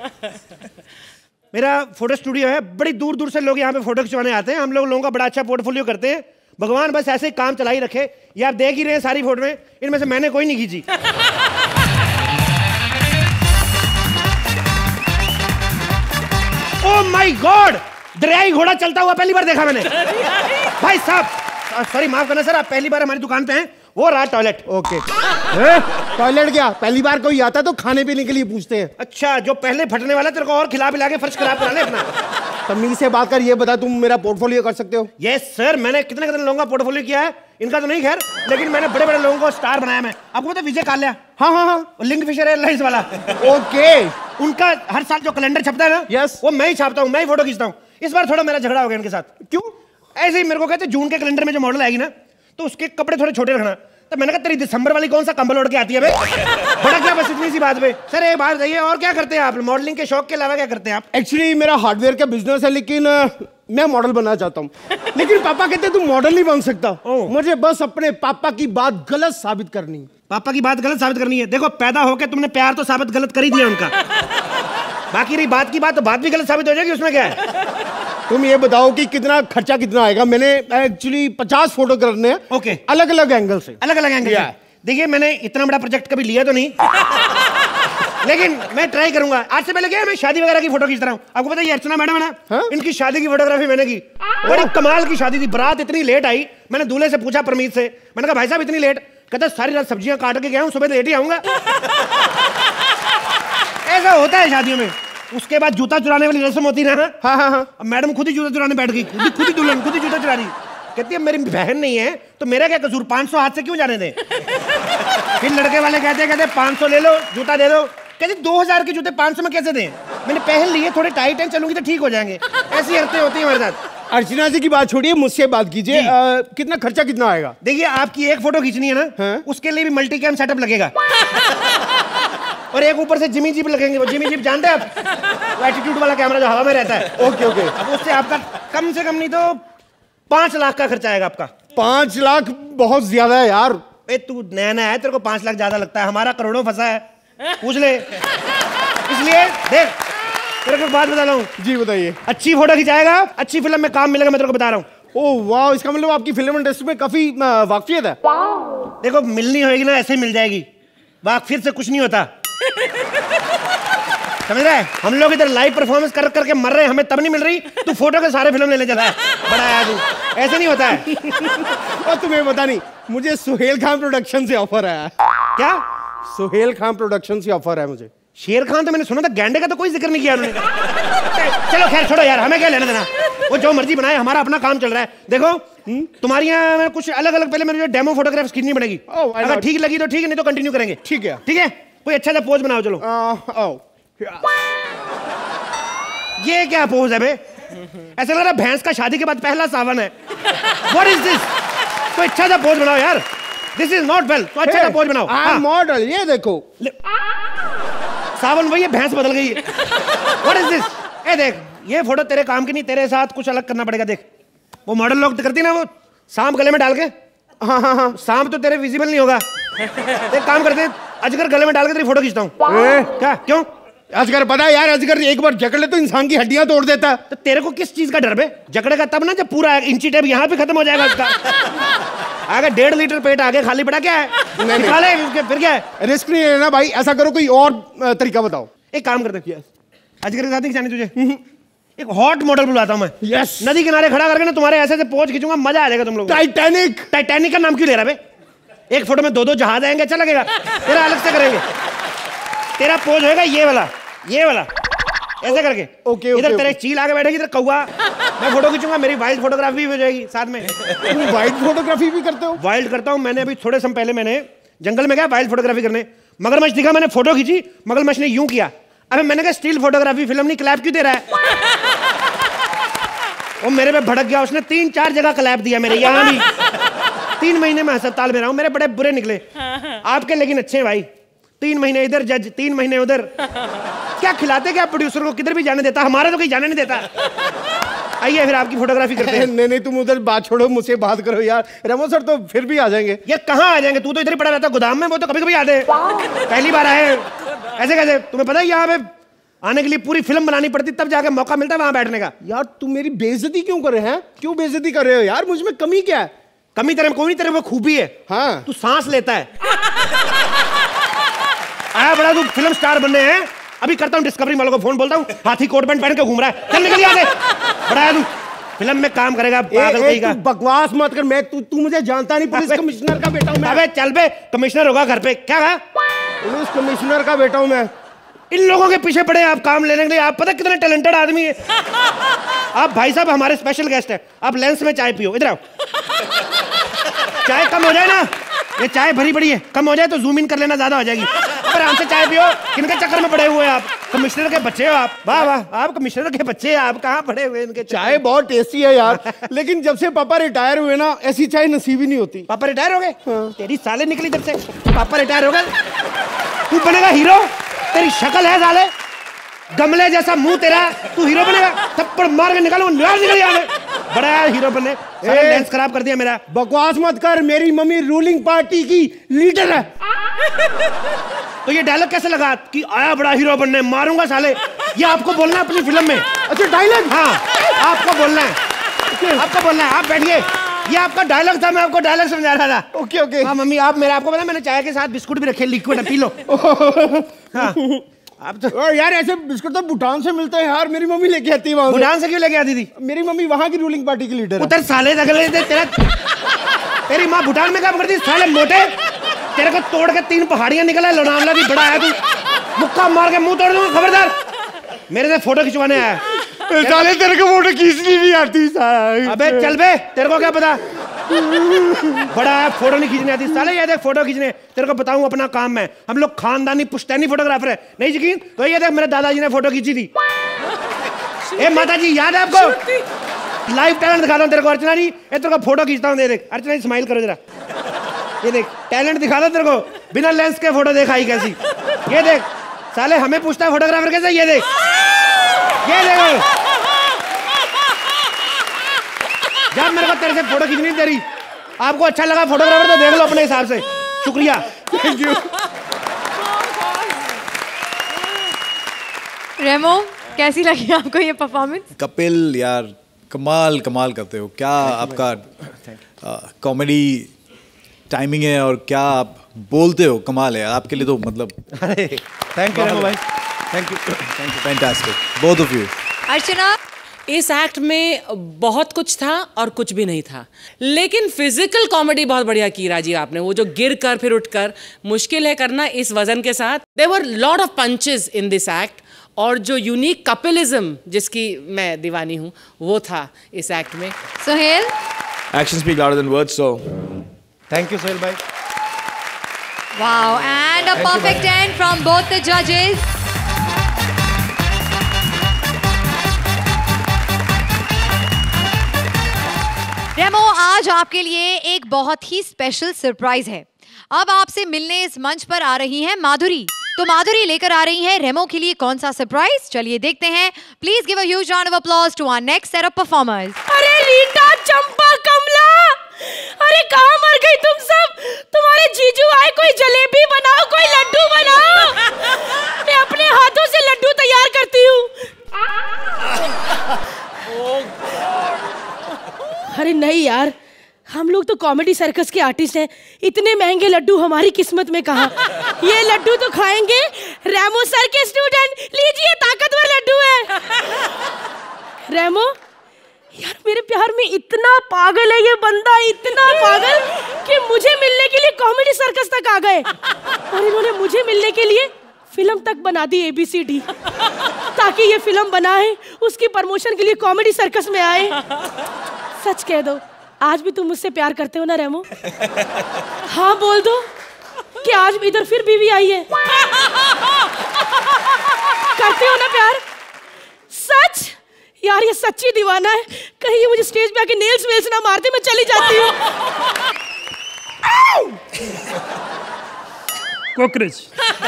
मेरा फोटो स्टूडियो है, बड़ी दूर दूर से लोग यहाँ पे फोटो खिंचवाने आते हैं। हम लोग लोगों का बड़ा अच्छा पोर्टफोलियो करते हैं। भगवान बस ऐसे ही काम चला ही रखे। ये आप देख ही रहे हैं सारी फोटो में, इनमें से मैंने कोई नहीं खींची। ओह माय गॉड, दरियाई घोड़ा चलता हुआ पहली बार देखा मैंने। भाई साहब सॉरी माफ करना सर, आप पहली बार हमारी दुकान पे हैं। वो रहा टॉयलेट। ओके टॉयलेट क्या पहली बार कोई आता तो खाने पीने के लिए पूछते हैं। अच्छा जो पहले फटने वाला तेरे को और खिला पिला के फर्श खराब करा ले अपना। तमीज से बात कर, ये बता तुम मेरा पोर्टफोलियो कर सकते हो? यस सर, मैंने कितने कितने लोगों का पोर्टफोलियो किया है, इनका तो नहीं खैर, लेकिन मैंने बड़े बड़े लोगों को स्टार बनाया। मैं आपको पता है विजय काल्या? हाँ हाँ हाँ लिंक फिशर एयरलाइंस वाला। ओके उनका हर साल जो कैलेंडर छपता है ना, यस वो मैं ही छापता हूँ, मैं ही फोटो खींचता हूँ। इस बार थोड़ा मेरा झगड़ा हो गया इनके साथ। क्यों? ऐसे ही मेरे को कहते जून के कैलेंडर में जो मॉडल आएगी ना तो उसके कपड़े थोड़े छोटे रखना। तो मैंने कहा तेरी दिसंबर वाली कौन सा कंबल ओढ़ के आती है बे? बड़ा क्या बस इतनी सी बात पे। सर एक बात बताइए, और क्या करते हैं आप मॉडलिंग के शौक के अलावा? क्या करते हैं आप? एक्चुअली मेरा हार्डवेयर का बिजनेस है, लेकिन uh, मैं मॉडल बनना चाहता हूँ। लेकिन पापा कहते तू मॉडल नहीं बन सकता। मुझे बस अपने पापा की बात गलत साबित करनी है। पापा की बात गलत साबित करनी है? देखो पैदा होके तुमने प्यार तो साबित गलत कर ही दिया उनका, बाकी रही बात की बात तो बात भी गलत साबित हो जाएगी, उसमें क्या है? तुम ये बताओ कि कितना खर्चा कितना आएगा? मैंने एक्चुअली पचास फोटो करने हैं। ओके अलग अलग एंगल से। अलग अलग एंगल से। देखिए मैंने इतना बड़ा प्रोजेक्ट कभी लिया तो नहीं लेकिन मैं ट्राई करूंगा। आज से पहले क्या है, मैं शादी वगैरह की फोटो खींच रहा हूँ। आपको पता है ये अर्चना मैडम है ना, हाँ? इनकी शादी की फोटोग्राफी मैंने की। बड़ी कमाल की शादी थी, बारात इतनी लेट आई, मैंने दूल्हे से पूछा परमीत से, मैंने कहा भाई साहब इतनी लेट? कहता सारी रात सब्जियां काट के गया हूँ, सुबह लेट ही आऊंगा। ऐसा होता है शादियों में। उसके बाद जूता चुराने वाली रस्म होती है ना, हाँ हाँ हाँ, मैडम खुद ही जूता चुराने बैठ गई, खुद खुद ही दुल्हन खुद ही जूता चुरा रही। कहती है मेरी बहन नहीं है तो मेरा क्या कसूर, पाँच सौ हाथ से क्यों जाने दें? फिर लड़के वाले कहते हैं कहते पाँच सौ ले लो जूता दे दो। कहती दो हजार के जूते पाँच सौ में कैसे दें? मैंने पहन लिए, थोड़े टाइट हैं, चलूंगी तो ठीक हो जाएंगे। ऐसी हरकतें होती है हमारे साथ। अर्चना जी की बात छोड़िए, मुझसे बात कीजिए। कितना खर्चा कितना आएगा? देखिए आपकी एक फोटो खींचनी है ना, हाँ? उसके लिए भी मल्टी कैम सेटअप लगेगा और एक ऊपर से जिमी जीप लगेंगे। वो जिमी जीप जानते हैं आप, वो एटीट्यूड वाला कैमरा जो हवा में रहता है। Okay okay. अब उससे आपका कम से कम नहीं तो पांच लाख का खर्चा आएगा आपका। पांच लाख बहुत ज्यादा है यार। ए तू नया नया है, तेरे को पांच लाख ज्यादा लगता है, हमारा करोड़ों फंसा है, पूछ ले। इसलिए देख तेरे को बात बता रहा हूँ। जी बताइए। अच्छी फोटो खिंचाएगा, अच्छी फिल्म में काम मिलेगा, मैं तेरे को बता रहा हूँ। ओह वाह, इसका मतलब आपकी फिल्म इंडस्ट्री में काफी वाकफियत है। देखो मिलनी होगी ना ऐसे ही मिल जाएगी, वाकफियत से कुछ नहीं होता, समझ रहा है? हम लोग इधर लाइव परफॉर्मेंस कर करके मर रहे हैं, हमें तब नहीं मिल रही, तू फोटो के सारे फिल्म लेने चला है, बड़ा आया तू, ऐसे नहीं होता है। और तुम्हें पता नहीं, मुझे सुहेल खान प्रोडक्शन से ऑफर आया। क्या? सुहेल खान प्रोडक्शन से ऑफर है मुझे। शेर खान तो मैंने सुना था, गैंडे का तो कोई जिक्र नहीं किया उन्होंने। चलो खैर छोड़ो यार, हमें क्या लेना देना, वो जो मर्जी बनाए, हमारा अपना काम चल रहा है। देखो तुम्हारी यहाँ कुछ अलग अलग, पहले मेरे डेमो फोटोग्राफ्स खींचनी पड़ेगी, अगर ठीक लगी तो ठीक है, नहीं तो कंटिन्यू करेंगे। ठीक है ठीक है, कोई अच्छा सा पोज बनाओ। चलो आओ। ये क्या पोज है बे? ऐसा लग रहा है भैंस का शादी के बाद पहला सावन है। What is this? कोई अच्छा सा पोज बनाओ यार, दिस इज नॉट वेल। तो अच्छा सा पोज बनाओ। हाँ मॉडल, ये देखो सावन वही है, भैंस बदल गई है। What is this? ए देख, ये फोटो तेरे काम की नहीं, तेरे साथ कुछ अलग करना पड़ेगा। देख वो मॉडल लोग करती ना, वो सांप गले में डाल के, हाँ हाँ हाँ, सांप तो तेरे विजिबल नहीं होगा। एक काम करते हैं, अजगर गले में डाल के तेरी फोटो खींचता हूँ। क्या? क्यों? अजगर पता है यार, अजगर एक बार जकड़ ले तो इंसान की हड्डियां तोड़ देता है। तो तेरे को किस चीज का डर बे? जकड़ेगा तब ना जब पूरा इंची टेप यहाँ पे खत्म हो जाएगा उसका। आगे डेढ़ लीटर पेट आगे खाली पड़ा, क्या है? निकाले फिर क्या है? रिस्क नहीं लेना भाई, ऐसा करो कोई और तरीका बताओ। एक काम करते हैं, अजगर के साथ नहीं खिंचानी तुझे, एक हॉट मॉडल बुलाता हूँ मैं। यस। नदी किनारे खड़ा करके ना तुम्हारे ऐसे से पोज खींचूंगा, मजा आ जाएगा तुम लोग। टाइटैनिक। टाइटैनिक का नाम क्यों ले रहा है? एक फोटो में दो दो जहाज आएंगे, अच्छा लगेगा? तेरा अलग से करेंगे, तेरा पोज होएगा ये वाला, ये वाला ऐसे करके। ओके इधर तेरे चील आगे बैठेगी, इधर कौवा, मैं फोटो खींचूंगा, मेरी वाइल्ड फोटोग्राफी भी हो जाएगी साथ में। तुम वाइल्ड फोटोग्राफी भी करते हो? वाइल्ड करता हूँ। मैंने अभी थोड़े समय पहले मैंने जंगल में गया वाइल्ड फोटोग्राफी करने, मगरमच्छ दिखा, मैंने फोटो खींची, मगरमच्छ ने यूं किया। अबे मैंने कहा स्टिल फोटोग्राफी फिल्म नहीं, क्लैप क्यों दे रहा है? वो मेरे पे भड़क गया, उसने तीन चार जगह क्लैप दिया मेरे, यहाँ भी। तीन महीने में अस्पताल में रहा हूँ, मेरे बड़े बुरे निकले। आपके लेकिन अच्छे हैं भाई, तीन महीने इधर जज, तीन महीने उधर। क्या खिलाते क्या प्रोड्यूसर को, किधर भी जाने देता, हमारा तो कहीं जाने नहीं देता। आइए फिर आपकी फोटोग्राफी करते हैं। नहीं नहीं तुम उधर बात छोड़ो, मुझसे बात करो यार। रेमो सर तो फिर भी आ जाएंगे। ये कहाँ आ जाएंगे? तू तो इधर ही पड़ा रहता गोदाम में, वो तो कभी कभी आते हैं, पहली बार आए। ऐसे कैसे? तुम्हें पता है यहाँ पे आने के लिए पूरी फिल्म बनानी पड़ती, तब जाके मौका मिलता है वहां बैठने का। यार तुम मेरी बेइज्जती क्यों कर रहे हैं? क्यों बेइज्जती कर रहे हो यार? मुझ में कमी क्या है? कमी तेरे में कोई नहीं, तेरे में खूबी है। हाँ। तू सांस लेता है। आया बड़ा, तू फिल्म स्टार बनने हैं। अभी करता हूँ डिस्कवरी वालों को फोन, बोलता हूँ हाथी कोट पैंट पहन के घूम रहा है, चल निकल यहाँ से। बड़ा आया तू? फिल्म में काम करेगा पागल कहीं का। बकवास मत कर, मैं तू तू मुझे जानता नहीं, पुलिस कमिश्नर का बेटा हूँ मैं। अबे चल बे, कमिश्नर होगा घर पे, क्या कहा? पुलिस कमिश्नर का बेटा हूँ मैं। इन लोगों के पीछे पड़े आप काम लेने के लिए, आप पता कितने टैलेंटेड आदमी है आप। भाई साहब हमारे स्पेशल गेस्ट हैं, आप लेंस में चाय पियो, इधर आओ। चाय कम हो जाए ना, ये चाय भरी पड़ी है, कम हो जाए तो जूम इन कर लेना, ज्यादा हो जाएगी। पर हमसे चाय पियो, किनके चक्कर में पड़े हुए हैं आप? कमिश्नर के बच्चे हो आप। वाह वाह, आप कमिश्नर के बच्चे हैं, आप कहाँ पड़े हुए इनके? चाय बहुत टेस्टी है यार, लेकिन जब से पापा रिटायर हुए ना, ऐसी चाय नसीब ही नहीं होती। पापा रिटायर हो गए? हाँ। तेरी साले निकली जब से पापा रिटायर हो गए। तू बनेगा हीरो, तेरी शक्ल है साले, गमले जैसा मुंह तेरा, तू हीरो बनेगा? थप्पड़ मार के निकालो, निकल यहाँ से। बड़ा यार हीरो बनने, लेंस खराब कर दिया मेरा। बकवास मत कर, मेरी मम्मी रूलिंग पार्टी की लीडर है। तो ये डायलॉग कैसे लगा कि आया बड़ा हीरो बनने, मारूंगा साले? ये आपको बोलना है अपनी फिल्म में। अच्छा डायलॉग? हाँ आपको बोलना है, आपको बोलना है। आप बैठिए, ये आपका डायलॉग था, मैं आपको डायलॉग समझा रहा था। Okay okay. हाँ मम्मी, आप मेरा, आपको पता मैंने चाय के साथ बिस्कुट भी रखे, लिक्विड है, पी लो। हाँ आप तो यार ऐसे बिस्कुट तो भूटान से मिलते हैं यार, मेरी मम्मी लेके आती है वहां से। भूटान से क्यों लेके आती थी? मेरी मम्मी वहां की रूलिंग पार्टी की लीडर है। उधर साले दगले दे तेरा, तेरी माँ भूटान में काम करती? साले मोटे, तेरे को तोड़ के तीन पहाड़ियां निकला, लोनावला भी बड़ा है तू, मुक्का मार के मुंह तोड़ दूंगा, खबरदार। मेरे से फोटो खिंचवाने आया। साले तेरे को फोटो खींचनी नहीं आती साला। अबे चल बे, तेरे को क्या पता बड़ा है, फोटो नहीं खींचने आती साले। ये देख फोटो खींचने, तेरे को बताऊं अपना काम है, हम लोग खानदानी पुश्तैनी फोटोग्राफर है। नहीं यकीन तो ये देख, मेरे दादाजी ने फोटो खींची थी। ए माता जी याद है आपको? लाइव टैलेंट दिखाता हूं तेरे को अर्चना जी, ए तेरे को फोटो खींचता हूं, दे देख अर्चना जी, स्माइल करो जरा। ये देख टैलेंट दिखा दो तेरे को, बिना लेंस के फोटो दिखाई कैसी। ये देख साले हमें पूछता है फोटोग्राफर कैसे। ये देख, ये देखो, जब मेरे को तेरे से फोटो खींचनी तेरी, आपको अच्छा लगा फोटोग्राफर तो देख लो अपने हिसाब से। शुक्रिया, थैंक यू। रेमो, कैसी लगी आपको ये परफॉर्मेंस? कपिल यार कमाल कमाल करते हो, क्या आपका कॉमेडी टाइमिंग है और क्या आप बोलते हो, कमाल है आपके लिए तो मतलब। अरे थैंक यू रेमो भाई, thank you thank you, fantastic both of you. Archana, इस एक्ट में बहुत कुछ था और कुछ भी नहीं था, लेकिन फिजिकल कॉमेडी बहुत बढ़िया की राजीव आपने। वो जो गिर कर फिर उठकर, मुश्किल है करना इस वजन के साथ। There were lot of punches in this act, और जो यूनिक कपिलिज्म जिसकी मैं दीवानी हूँ वो था इस एक्ट में। Sohail, action speak louder than words, so thank you Sohail भाई। Wow, and a perfect ten from both the जजेस। रेमो, आज आपके लिए एक बहुत ही स्पेशल सरप्राइज है। अब आपसे मिलने इस मंच पर आ रही हैं माधुरी। तो माधुरी लेकर आ रही हैं रेमो के लिए कौन सा सरप्राइज, चलिए देखते हैं। Please give a huge round of applause to our next set of performers. अरे रीटा, चंपा, कमला, अरे कहाँ मर गई तुम सब? तुम्हारे जीजू आए, कोई जलेबी बनाओ, कोई लड्डू बनाओ। मैं अपने हाथों से लड्डू तैयार करती हूँ। अरे नहीं यार, हम लोग तो कॉमेडी सर्कस के आर्टिस्ट हैं, इतने महंगे लड्डू हमारी किस्मत में कहाँ। ये लड्डू तो खाएंगे रेमो सर के स्टूडेंट। लीजिए, ताकतवर लड्डू है। रेमो यार, मेरे प्यार में इतना पागल है ये बंदा, इतना पागल कि मुझे मिलने के लिए कॉमेडी सर्कस तक आ गए, और इन्होंने मुझे मिलने के लिए फिल्म तक बना दी, एबीसीडी, ताकि ये फिल्म बनाए, उसकी प्रमोशन के लिए कॉमेडी सर्कस में आए। सच कह दो, आज भी तुम मुझसे प्यार करते हो ना रेमो? हाँ बोल दो कि आज इधर फिर बीवी आई है। करते हो ना प्यार? सच यार, ये सच्ची दीवाना है। कहीं ये मुझे स्टेज पे आके नेल्स वेल्स ना मारते, मैं चली जाती हूँ। कॉकरोच।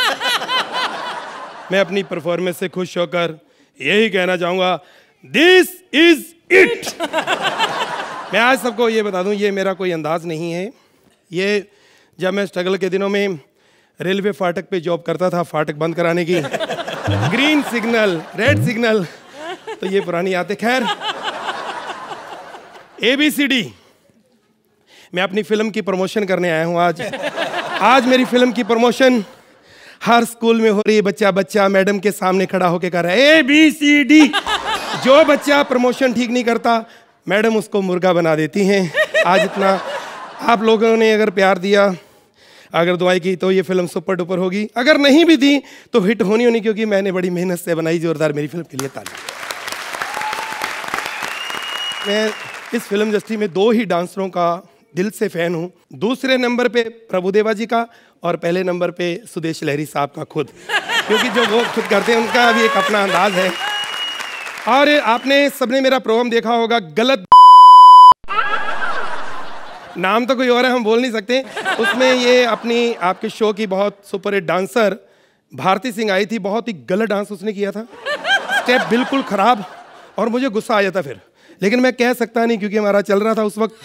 मैं अपनी परफॉर्मेंस से खुश होकर यही कहना चाहूंगा, दिस इज इट। मैं आज सबको ये बता दूं, ये मेरा कोई अंदाज नहीं है। ये जब मैं स्ट्रगल के दिनों में रेलवे फाटक पे जॉब करता था, फाटक बंद कराने की, ग्रीन सिग्नल, रेड सिग्नल, तो ये पुरानी यादें। खैर, एबीसीडी, मैं अपनी फिल्म की प्रमोशन करने आया हूं आज। आज मेरी फिल्म की प्रमोशन हर स्कूल में हो रही है। बच्चा बच्चा मैडम के सामने खड़ा होकर कह रहा है ए बी सी डी। जो बच्चा प्रमोशन ठीक नहीं करता मैडम उसको मुर्गा बना देती हैं। आज इतना आप लोगों ने अगर प्यार दिया, अगर दुआएं की तो ये फिल्म सुपर डुपर होगी, अगर नहीं भी दी तो हिट होनी होनी, क्योंकि मैंने बड़ी मेहनत से बनाई। जोरदार मेरी फिल्म के लिए ताली। मैं इस फिल्म इंडस्ट्री में दो ही डांसरों का दिल से फैन हूँ। दूसरे नंबर पे प्रभुदेवा जी का और पहले नंबर पे सुदेश लहरी साहब का खुद, क्योंकि जो वो खुद करते हैं उनका भी एक अपना अंदाज है। और आपने सबने मेरा प्रोग्राम देखा होगा, गलत नाम तो कोई और है, हम बोल नहीं सकते। उसमें ये अपनी आपके शो की बहुत super hit dancer Bharti Singh आई थी। बहुत ही गलत डांस उसने किया था, स्टेप बिल्कुल खराब, और मुझे गुस्सा आ जाता फिर, लेकिन मैं कह सकता नहीं क्योंकि हमारा चल रहा था उस वक्त।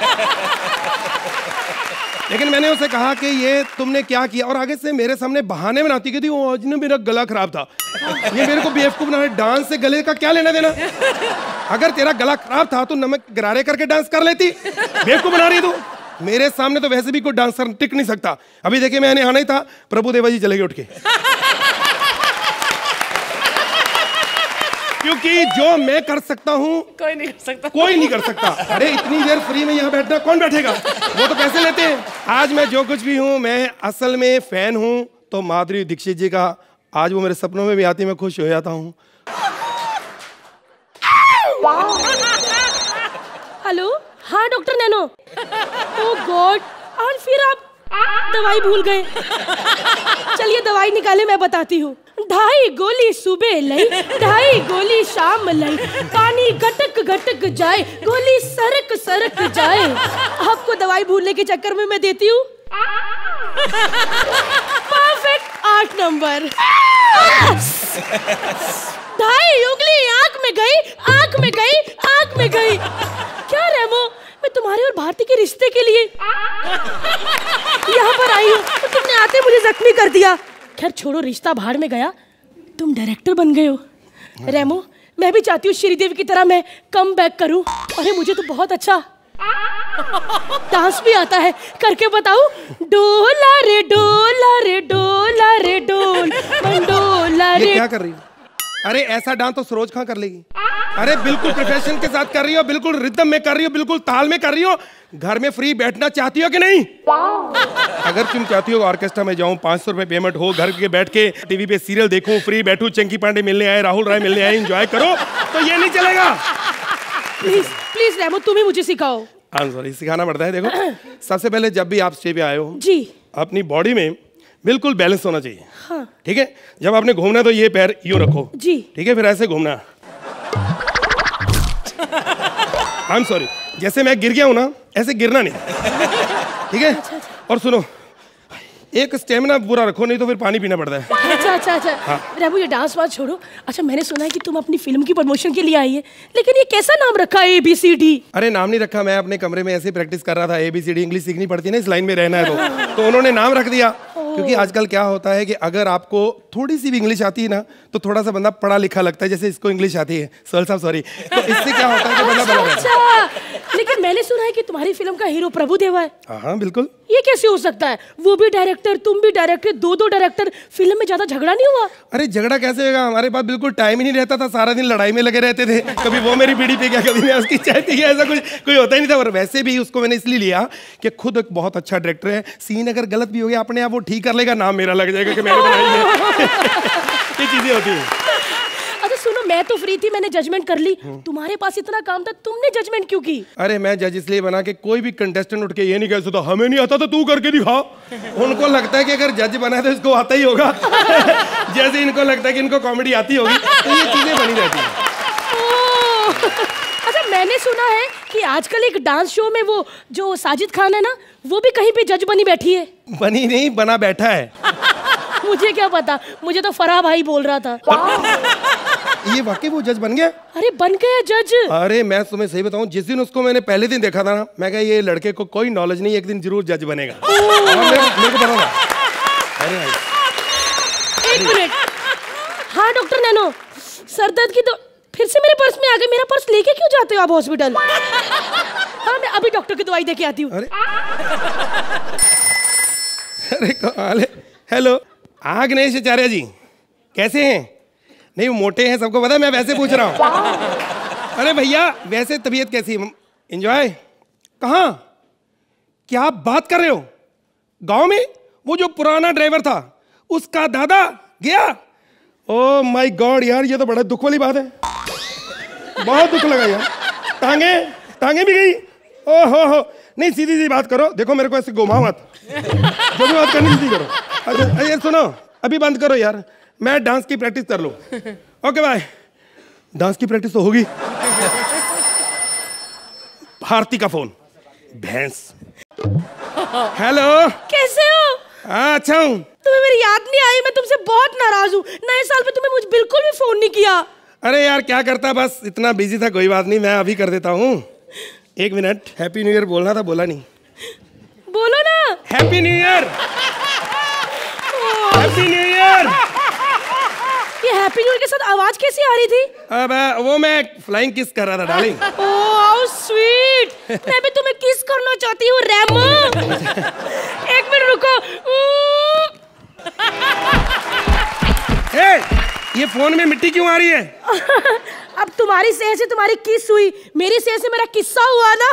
लेकिन मैंने उसे कहा कि ये तुमने क्या किया, और आगे से मेरे सामने बहाने बनाती कि थी वो आज ने मेरा गला खराब था, ये मेरे को बेवकूफ बना। डांस से गले का क्या लेना देना? अगर तेरा गला खराब था तो नमक गरारे करके डांस कर लेती, बेवकूफ बना रही तू। मेरे सामने तो वैसे भी कोई डांसर टिक नहीं सकता। अभी देखिए मैंने आना ही था, प्रभुदेवा जी चले गए उठ के, क्योंकि जो मैं कर सकता हूँ कोई नहीं कर सकता, कोई नहीं कर सकता। अरे इतनी देर फ्री में यहाँ बैठना कौन बैठेगा, वो तो पैसे लेते हैं। आज मैं जो कुछ भी हूँ, मैं असल में फैन हूँ तो माधुरी दीक्षित जी का। आज वो मेरे सपनों में भी आती, मैं खुश हो जाता हूँ। हेलो, हाँ डॉक्टर नैनो। ओह गॉड, और फिर आप दवाई भूल गए। चलिए दवाई निकाले, मैं बताती हूँ। ढाई गोली सुबह लई, ढाई गोली शाम लई, पानी गटक गटक जाए, गोली सरक सरक जाए। आपको दवाई भूलने के चक्कर में मैं देती हूँ परफेक्ट आठ नंबर। ढाई उंगली आंख में गई, आंख में गई, आंख में गई। क्या रेमो, मैं तुम्हारे और भारती के रिश्ते के लिए यहाँ पर आई हूँ, तो तुमने आते मुझे जख्मी कर दिया। खैर छोड़ो, रिश्ता भाड़ में गया, तुम डायरेक्टर बन गए हो। रेमो, मैं भी चाहती हूँ श्रीदेवी की तरह मैं कम बैक करूँ। अरे मुझे तो बहुत अच्छा डांस भी आता है, करके बताऊं? डोला रे डोला रे डोला रे डोल डोला रे। ये क्या कर रही हो? अरे ऐसा डांस तो सरोज खां कर लेगी। अरे बिल्कुल प्रोफेशन के साथ कर रही हो, बिल्कुल रिदम में कर रही हो, बिल्कुल ताल में कर रही हो। घर में फ्री बैठना चाहती हो कि नहीं? अगर तुम चाहती हो ऑर्केस्ट्रा में जाऊं, पाँच सौ रुपए पेमेंट हो, घर के बैठ के टीवी पे सीरियल देखूं, फ्री बैठूं, चंकी पांडे मिलने आए, राहुल राय मिलने आए, एंजॉय करो, तो ये नहीं चलेगा। प्लीज प्लीज रेमो, तुम ही मुझे सिखाओ। आई सॉरी, सिखाना पड़ता है। देखो, सबसे पहले जब भी आप स्टेज पे आए हो जी, अपनी बॉडी में बिल्कुल बैलेंस होना चाहिए। हाँ। ठीक है, जब आपने घूमना तो ये पैर यूं रखो जी, ठीक है, फिर ऐसे घूमना। आई एम सॉरी, जैसे मैं गिर गया हूं ना, ऐसे गिरना नहीं, ठीक है? और सुनो, एक स्टेमिना पूरा रखो, नहीं तो फिर पानी पीना पड़ता है। अच्छा अच्छा अच्छा हाँ। रेमो, ये डांस वांस छोड़ो। अच्छा, मैंने सुना है कि तुम अपनी फिल्म की प्रमोशन के लिए आई है, लेकिन ये कैसा नाम रखा है, ए बी सी डी? अरे नाम नहीं रखा, मैं अपने कमरे में ऐसे प्रैक्टिस कर रहा था। A B C D English सीखनी पड़ती है ना, इस लाइन में रहना है तो तो उन्होंने नाम रख दिया। क्योंकि आजकल क्या होता है कि अगर आपको थोड़ी सी भी इंग्लिश आती है ना, तो थोड़ा सा बंदा पढ़ा लिखा लगता है, जैसे इसको इंग्लिश आती है। सोहेल साहब सॉरी, तो इससे क्या होता है कि बंदा बड़ा रहता है। अच्छा, लेकिन मैंने सुना है कि तुम्हारी फिल्म का हीरो प्रभुदेवा है। हाँ हाँ बिल्कुल। ये कैसे हो सकता है? वो भी डायरेक्टर, तुम भी डायरेक्टर, दो दो डायरेक्टर, फिल्म में ज्यादा झगड़ा नहीं हुआ? अरे झगड़ा कैसे होगा, हमारे पास बिल्कुल टाइम ही नहीं रहता था, सारा दिन लड़ाई में लगे रहते थे। कभी वो मेरी बीड़ी पी गया, कभी मैं उसकी चाय पी गया, ऐसा कुछ कोई होता ही नहीं था। और वैसे भी उसको मैंने इसलिए लिया कि खुद एक बहुत अच्छा डायरेक्टर है, सीन अगर गलत भी हो गया अपने आप वो ठीक कर लेगा, नाम मेरा लग जाएगा कि मैंने बनाई है। ये चीजें होती हैं। अच्छा सुनो, मैं तो फ्री थी, मैंने जजमेंट कर ली। तुम्हारे पास इतना काम था, तुमने जजमेंट क्यों की? अरे मैं जज इसलिए बना कि कोई भी कंटेस्टेंट उठ के ये नहीं कह सकता हमें नहीं आता तो तू करके दिखा। उनको लगता है कि अगर जज बना है तो इसको आता ही होगा। जैसे इनको लगता है कि इनको कॉमेडी आती होगी, तो ये चीजें बनी रहती हैं। अच्छा, मैंने सुना है कि आजकल एक डांस शो में वो जो साजिद खान है ना, वो भी कहीं पे जज बनी बैठी है। बनी नहीं, बना बैठा है। मुझे क्या पता, मुझे तो फराह भाई बोल रहा था। ये वाकई वो जज बन गया? अरे बन गया जज। अरे मैं तुम्हें सही बताऊं, जिस दिन उसको मैंने पहले दिन देखा था ना, मैं कहा ये लड़के को कोई नॉलेज नहीं, एक दिन जरूर जज बनेगा। मेरे को पता था। अरे एक मिनट, हाँ डॉक्टर नैनो, सर दर्द की तो फिर से मेरे पर्स में आ गई। मेरा पर्स लेके क्यों जाते हो आप हॉस्पिटल? हाँ, मैं अभी डॉक्टर की दवाई देके आती हूँ। अरे अरे कमाल है। हेलो, हाँ गणेश आचार्य जी, कैसे हैं? नहीं वो मोटे हैं सबको पता है, मैं वैसे पूछ रहा हूँ। अरे भैया वैसे तबीयत कैसी है? एंजॉय? कहाँ? क्या आप बात कर रहे हो? गांव में वो जो पुराना ड्राइवर था उसका दादा गया? ओ माय गॉड यार, ये तो बड़ा दुख वाली बात है, बहुत दुख लगा यार। टांगे टांगे भी गई? ओ हो हो। नहीं सीधी सी बात करो, देखो मेरे को ऐसे घुमाओ मत, जो भी बात करनी सीधी करो। अच्छा ये सुनो, अभी बंद करो यार, मैं डांस की प्रैक्टिस कर लूं। Okay bye. डांस की प्रैक्टिस तो होगी। भारती का फोन। भैंस। हेलो, कैसे हो? हाँ अच्छा हूँ। तुम्हें मेरी याद नहीं आई? मैं तुमसे बहुत नाराज हूँ, नए साल पे तुमने मुझे बिल्कुल भी फोन नहीं किया। अरे यार क्या करता, बस इतना बिजी था, कोई बात नहीं, मैं अभी कर देता हूँ। एक मिनट, हैप्पी न्यू ईयर बोलना था, बोला नहीं। बोलो ना। Happy new year. Happy new year. ये हैप्पी न्यू ईयर के साथ आवाज कैसी आ रही थी? अब वो मैं फ्लाइंग किस कर रहा था डार्लिंग। ओह हाउ स्वीट, मैं भी तुम्हें किस करना चाहती हूँ रेमो। एक मिनट रुको। ए, ये फोन में मिट्टी क्यों आ रही है? अब तुम्हारी सेहर से तुम्हारी किस हुई, मेरी सेहर से मेरा किस्सा हुआ ना।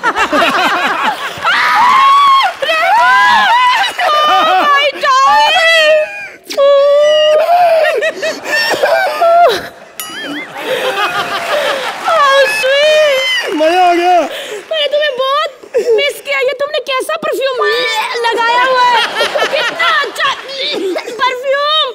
मजा आ गया। मैंने तुम्हें बहुत मिस किया। ये तुमने कैसा परफ्यूम लगाया हुआ है, कितना अच्छा परफ्यूम।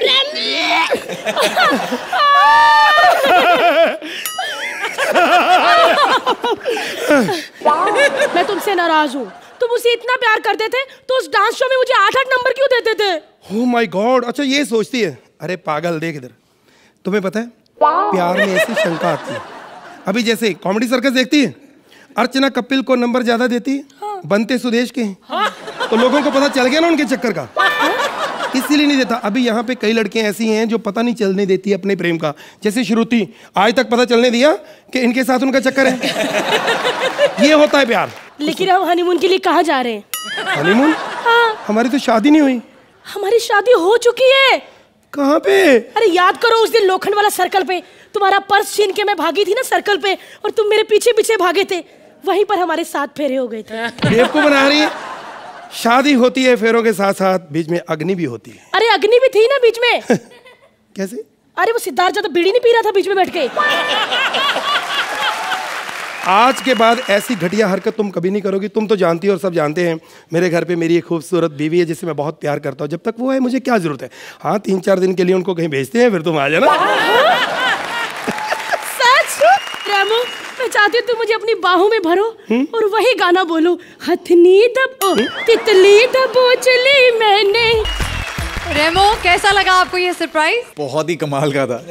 मैं तुमसे नाराज हूँ, तुम उसे इतना प्यार करते थे तो उस डांस शो में मुझे आठ आठ नंबर क्यों देते थे? ओह माय गॉड, अच्छा ये सोचती है। अरे पागल देख इधर, तुम्हें पता है प्यार में ऐसी शंका आती है। अभी जैसे कॉमेडी सर्कस देखती है, अर्चना कपिल को नंबर ज्यादा देती है, हाँ। बनते सुदेश के हाँ। तो लोगों को पता चल गया ना उनके चक्कर का, हाँ। इसीलिए नहीं देता। अभी यहाँ पे कई लड़कियां ऐसी हैं जो पता नहीं चलने देती है अपने प्रेम का, जैसे श्रुति आज तक पता चलने दिया कि इनके साथ उनका चक्कर है। ये होता है प्यार। लेकिन हम हनीमून के लिए कहाँ जा रहे हैं? हनीमून? हाँ। हमारी तो शादी नहीं हुई। हमारी शादी हो चुकी है। कहाँ पे? अरे याद करो उस दिन लोखंड वाला सर्कल पे तुम्हारा पर्स छीन के मैं भागी थी ना सर्कल पे, और तुम मेरे पीछे पीछे भागे थे, वहीं पर हमारे सात फेरे हो गए थे। बेवकूफ बना रही है। शादी होती है फेरों के साथ साथ बीच में अग्नि भी होती है। अरे अग्नि भी थी ना बीच में। कैसे? अरे वो सिद्धार्थ ज्यादा बीड़ी नहीं पी रहा था बीच में बैठ के। आज के बाद ऐसी घटिया हरकत तुम कभी नहीं करोगी। तुम तो जानती हो और सब जानते हैं, मेरे घर पे मेरी एक खूबसूरत बीवी है जिससे मैं बहुत प्यार करता हूँ। जब तक वो है मुझे क्या जरूरत है। हाँ तीन चार दिन के लिए उनको कहीं भेजते हैं, फिर तुम आ जाना। सच? रेमो, मैं चाहती हूँ तुम मुझे अपनी बाहों में भरो हुँ? और वही गाना बोलो, हथनी दबो तितली दबो चली मैंने। रेमो कैसा लगा आपको ये सरप्राइज? बहुत ही कमाल का था।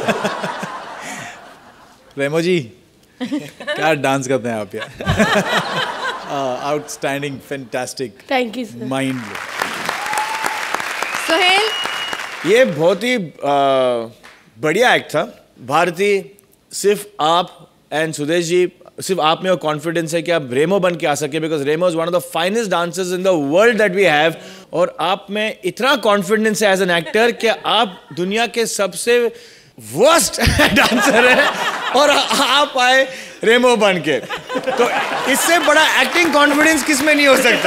रेमो जी क्या डांस करते हैं आप यार। Outstanding, fantastic, thank you mind. Sohail, ये बहुत ही बढ़िया एक्ट था। भारती, सिर्फ आप एंड सुदेश जी, सिर्फ आप में वो कॉन्फिडेंस है कि आप रेमो बन के आ सके, because Remo is one of the finest dancers in the world that we have. और आप में इतना कॉन्फिडेंस है एज एन एक्टर कि आप दुनिया के सबसे वर्स्ट डांसर है और आप आए रेमो बन के, तो इससे बड़ा एक्टिंग कॉन्फिडेंस किस में नहीं हो सकता।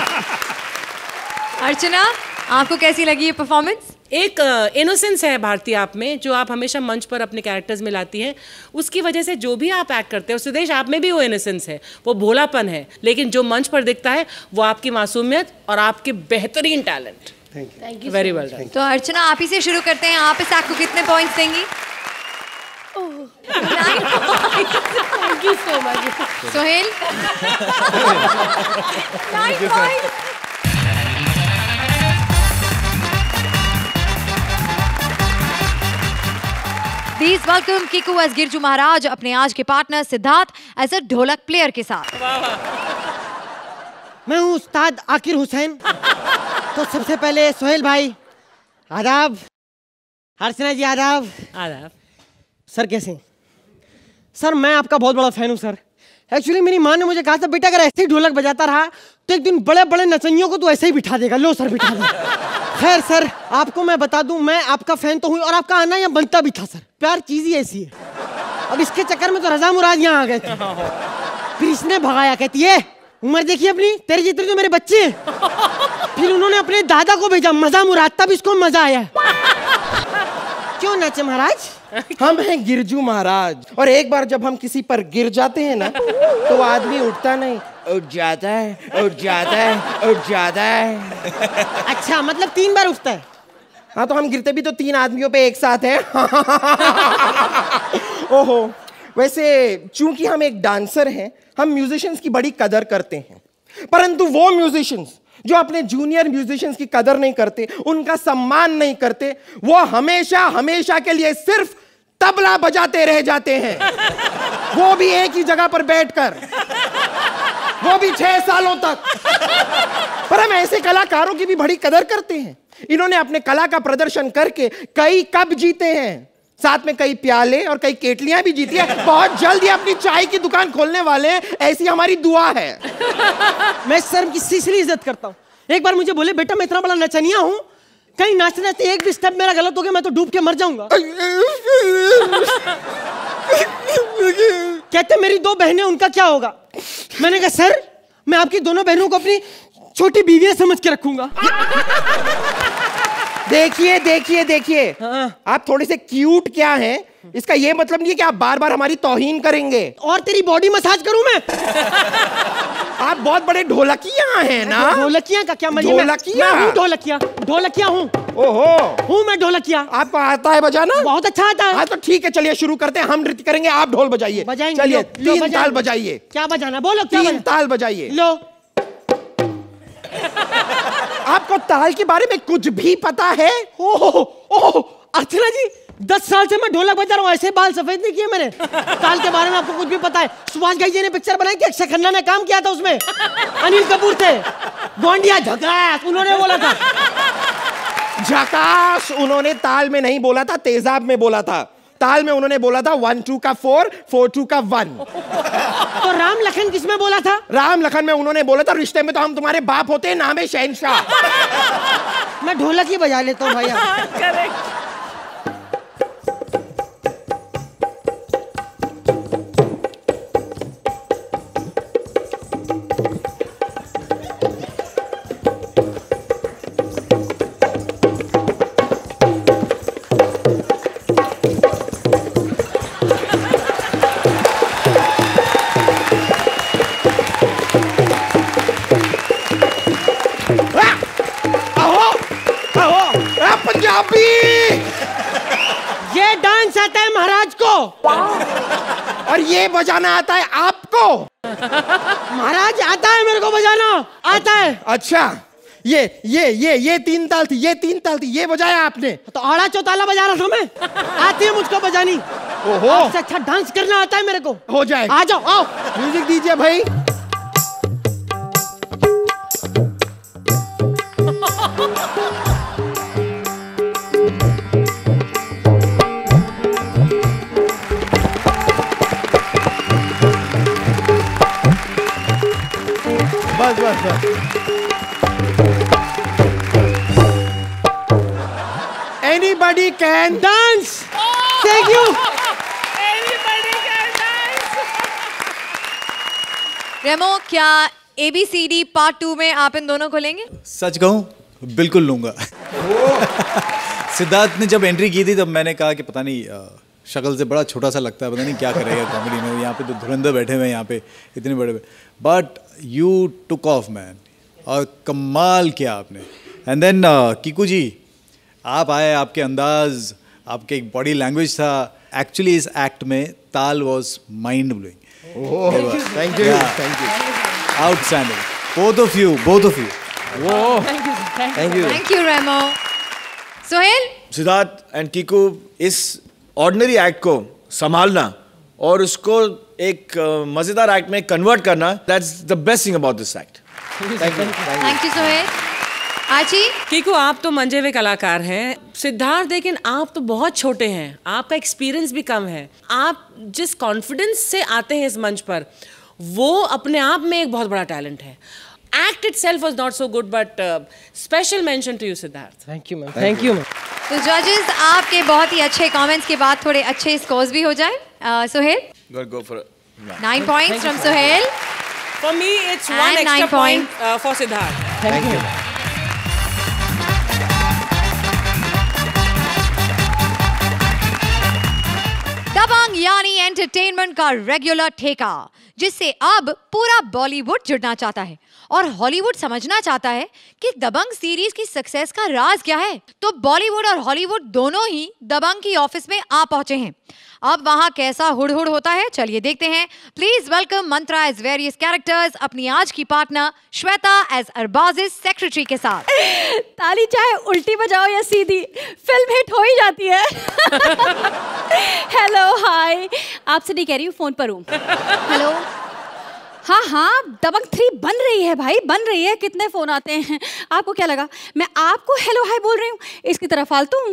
अर्चना, आपको कैसी लगी ये परफॉर्मेंस? एक इनोसेंस uh, है भारती आप में, जो आप हमेशा मंच पर अपने कैरेक्टर्स में लाती हैं। उसकी वजह से जो भी आप एक्ट करते हैं, सुदेश आप में भी वो इनोसेंस है, वो भोलापन है, लेकिन जो मंच पर दिखता है वो आपकी मासूमियत और आपके बेहतरीन talent. Thank you, very well done. तो अर्चना आप ही से शुरू करते हैं, आप इस एक्ट को कितने पॉइंट्स देंगी? Thank you so much. Sohail? Nine points. Please welcome Kiku as Girju Maharaj अपने आज के पार्टनर सिद्धार्थ एज अ ढोलक प्लेयर के साथ। मैं हूँ उस्ताद आकिर हुसैन। तो सबसे पहले सोहेल भाई आदाब, अर्चना जी आदाब। आदाब। सर कैसे हैं? सर मैं आपका बहुत बड़ा फैन हूँ सर। एक्चुअली मेरी माँ ने मुझे कहा था बेटा अगर ऐसे ही ढोलक बजाता रहा तो एक दिन बड़े बड़े नचनियों को तो ऐसे ही बिठा देगा। लो सर बिठा दो। खैर सर आपको मैं बता दूं मैं आपका फैन तो हूँ और आपका आना यहाँ बनता भी था सर। प्यार चीज ही ऐसी है। अब इसके चक्कर में तो रजा मुराद यहाँ आ गए थे। फिर इसने भगाया, कहती है उम्र देखिए अपनी, तेरे जितने तो मेरे बच्चे हैं। फिर उन्होंने अपने दादा को भेजा मजा मुराद, तब इसको मजा आया। क्यों नाचे महाराज? हम हैं गिरजू महाराज और एक बार जब हम किसी पर गिर जाते हैं ना तो आदमी उठता नहीं, उठ जाता है, उठ जाता है, उठ जाता है। अच्छा मतलब तीन बार उठता है? हाँ तो हम गिरते भी तो तीन आदमियों पे एक साथ हैं। ओहो, वैसे चूंकि हम एक डांसर हैं हम म्यूजिशियंस की बड़ी कदर करते हैं, परंतु वो म्यूजिशियंस जो अपने जूनियर म्यूजिशियंस की कदर नहीं करते, उनका सम्मान नहीं करते, वो हमेशा हमेशा के लिए सिर्फ तबला बजाते रह जाते हैं। वो भी एक ही जगह पर बैठकर, वो भी छह सालों तक। पर हम ऐसे कलाकारों की भी बड़ी कदर करते हैं। इन्होंने अपने कला का प्रदर्शन करके कई कप जीते हैं, साथ में कई प्याले और कई केटलियां भी जीती है। बहुत जल्द ये अपनी चाय की दुकान खोलने वाले हैं, ऐसी हमारी दुआ है। मैं सर की इसलिए इज्जत करता हूँ। एक बार मुझे बोले बेटा मैं इतना बड़ा नचनिया हूँ, कहीं नाचते नाचते एक भी स्टेप मेरा गलत हो गया मैं तो डूब के मर जाऊंगा। कहते मेरी दो बहनें उनका क्या होगा? मैंने कहा सर मैं आपकी दोनों बहनों को अपनी छोटी बीवियां समझ के रखूंगा। देखिए देखिए देखिए, आप थोड़े से क्यूट क्या हैं, इसका ये मतलब नहीं है कि आप बार बार हमारी तौहीन करेंगे। और तेरी बॉडी मसाज करूं मैं? आप बहुत बड़े ढोलकिया हैं ना। ढोलकिया का क्या मतलब? ढोलकिया? मैं हूं ढोलकिया, ढोलकिया हूं। ओहो, हूं मैं ढोलकिया। आपको आता है बजाना? बहुत अच्छा आता है। हाँ तो ठीक है, चलिए शुरू करते हैं। हम नृत्य करेंगे, आप ढोल बजाइए। बजाएंगे। चलिए तीन ताल बजाइए। क्या बजाना? बोलो क्या? तीन ताल बजाइए। लो। आपको ताल के बारे में कुछ भी पता है? ओह ओह अर्चना जी, दस साल से मैं ढोलक बजा रहा हूँ, ऐसे बाल सफेद नहीं किए मैंने। ताल के बारे में आपको कुछ भी पता है? सुभाष घई जी ने पिक्चर बनाई थी, अक्षय खन्ना ने काम किया था उसमें, अनिल कपूर थे, गोंडिया झकास उन्होंने बोला था। झकास उन्होंने ताल में नहीं बोला था, तेजाब में बोला था। ताल में उन्होंने बोला था वन टू का फोर, फोर टू का वन। तो राम लखन किसमें बोला था? राम लखन में उन्होंने बोला था रिश्ते में तो हम तुम्हारे बाप होते हैं, नाम है शहनशाह। मैं ढोलक ही बजा लेता हूँ भैया। ये डांस आता है महाराज को और ये बजाना आता है आपको? महाराज आता है मेरे को बजाना, आता है। अच्छा ये ये ये ये तीन ताल थी, ये तीन ताल थी, ये बजाया आपने? तो आड़ा चौताला बजा रहा था मैं, आती है मुझको बजानी। ओहो, आपसे अच्छा डांस करना आता है मेरे को। हो जाए, आ जाओ, आओ म्यूजिक दीजिए भाई। बस बस बस। Anybody can dance. Thank you. Anybody can dance. Remo, क्या A B C D part two में आप इन दोनों को लेंगे? सच कहूं बिल्कुल लूंगा। सिद्धार्थ ने जब एंट्री की थी तब मैंने कहा कि पता नहीं शक्ल से बड़ा छोटा सा लगता है, पता नहीं क्या करेगा कॉमेडी में। यहाँ पे तो धुरंधर बैठे हुए हैं, यहाँ पे इतने बड़े, but you took off man, और कमाल किया आपने। एंड देन कीकू जी आप आए, आपके अंदाज, आपके एक बॉडी लैंग्वेज था। एक्चुअली इस एक्ट में ताल was mind blowing. Thank you thank you, outstanding, both of you, both of you. Thank you thank you thank you Remo. Sohail, Siddharth and Kiku, इस ऑर्डिनरी एक्ट को संभालना और उसको एक uh, मजेदार एक्ट में कन्वर्ट करना, that's the best thing about this act. Thank you thank you Sohail. आची, कीकू आप तो मंजे हुए कलाकार हैं, सिद्धार्थ लेकिन आप तो बहुत छोटे हैं, आपका एक्सपीरियंस भी कम है। आप जिस कॉन्फिडेंस से आते हैं इस मंच पर, वो अपने आप में एक बहुत बड़ा टैलेंट है. Act itself was not so good, but uh, special mention to you, Siddharth. Thank you, ma'am. Thank you, ma'am. तो जजेस आपके बहुत ही अच्छे कमेंट्स के बाद थोड़े अच्छे स्कोर्स भी हो जाए. uh, Suhail, Go go for it. nine points from Suhail. For me, it's And one extra nine point points. uh, for Siddharth. Thank you. दबंग यानी एंटरटेनमेंट का रेगुलर ठेका, जिससे अब पूरा बॉलीवुड जुड़ना चाहता है और हॉलीवुड समझना चाहता है कि दबंग सीरीज की सक्सेस का राज क्या है. तो बॉलीवुड और हॉलीवुड दोनों ही दबंग की ऑफिस में आ पहुंचे हैं. अब वहां कैसा हुड़-हुड़ होता है, चलिए देखते हैं. Please welcome Mantra as various characters, अपनी आज की partner Shweta as Arbaaz's secretary के साथ. ताली चाहे उल्टी बजाओ या सीधी, फिल्म हिट हो ही जाती है. हेलो हाय, आपसे नहीं कह रही हूँ, फोन पर हूँ. हेलो. हाँ हाँ, दबंग थ्री बन रही है भाई, बन रही है. कितने फोन आते हैं, आपको क्या लगा मैं आपको हेलो हाय बोल रही हूँ? इसकी तरफ फालतू हूँ.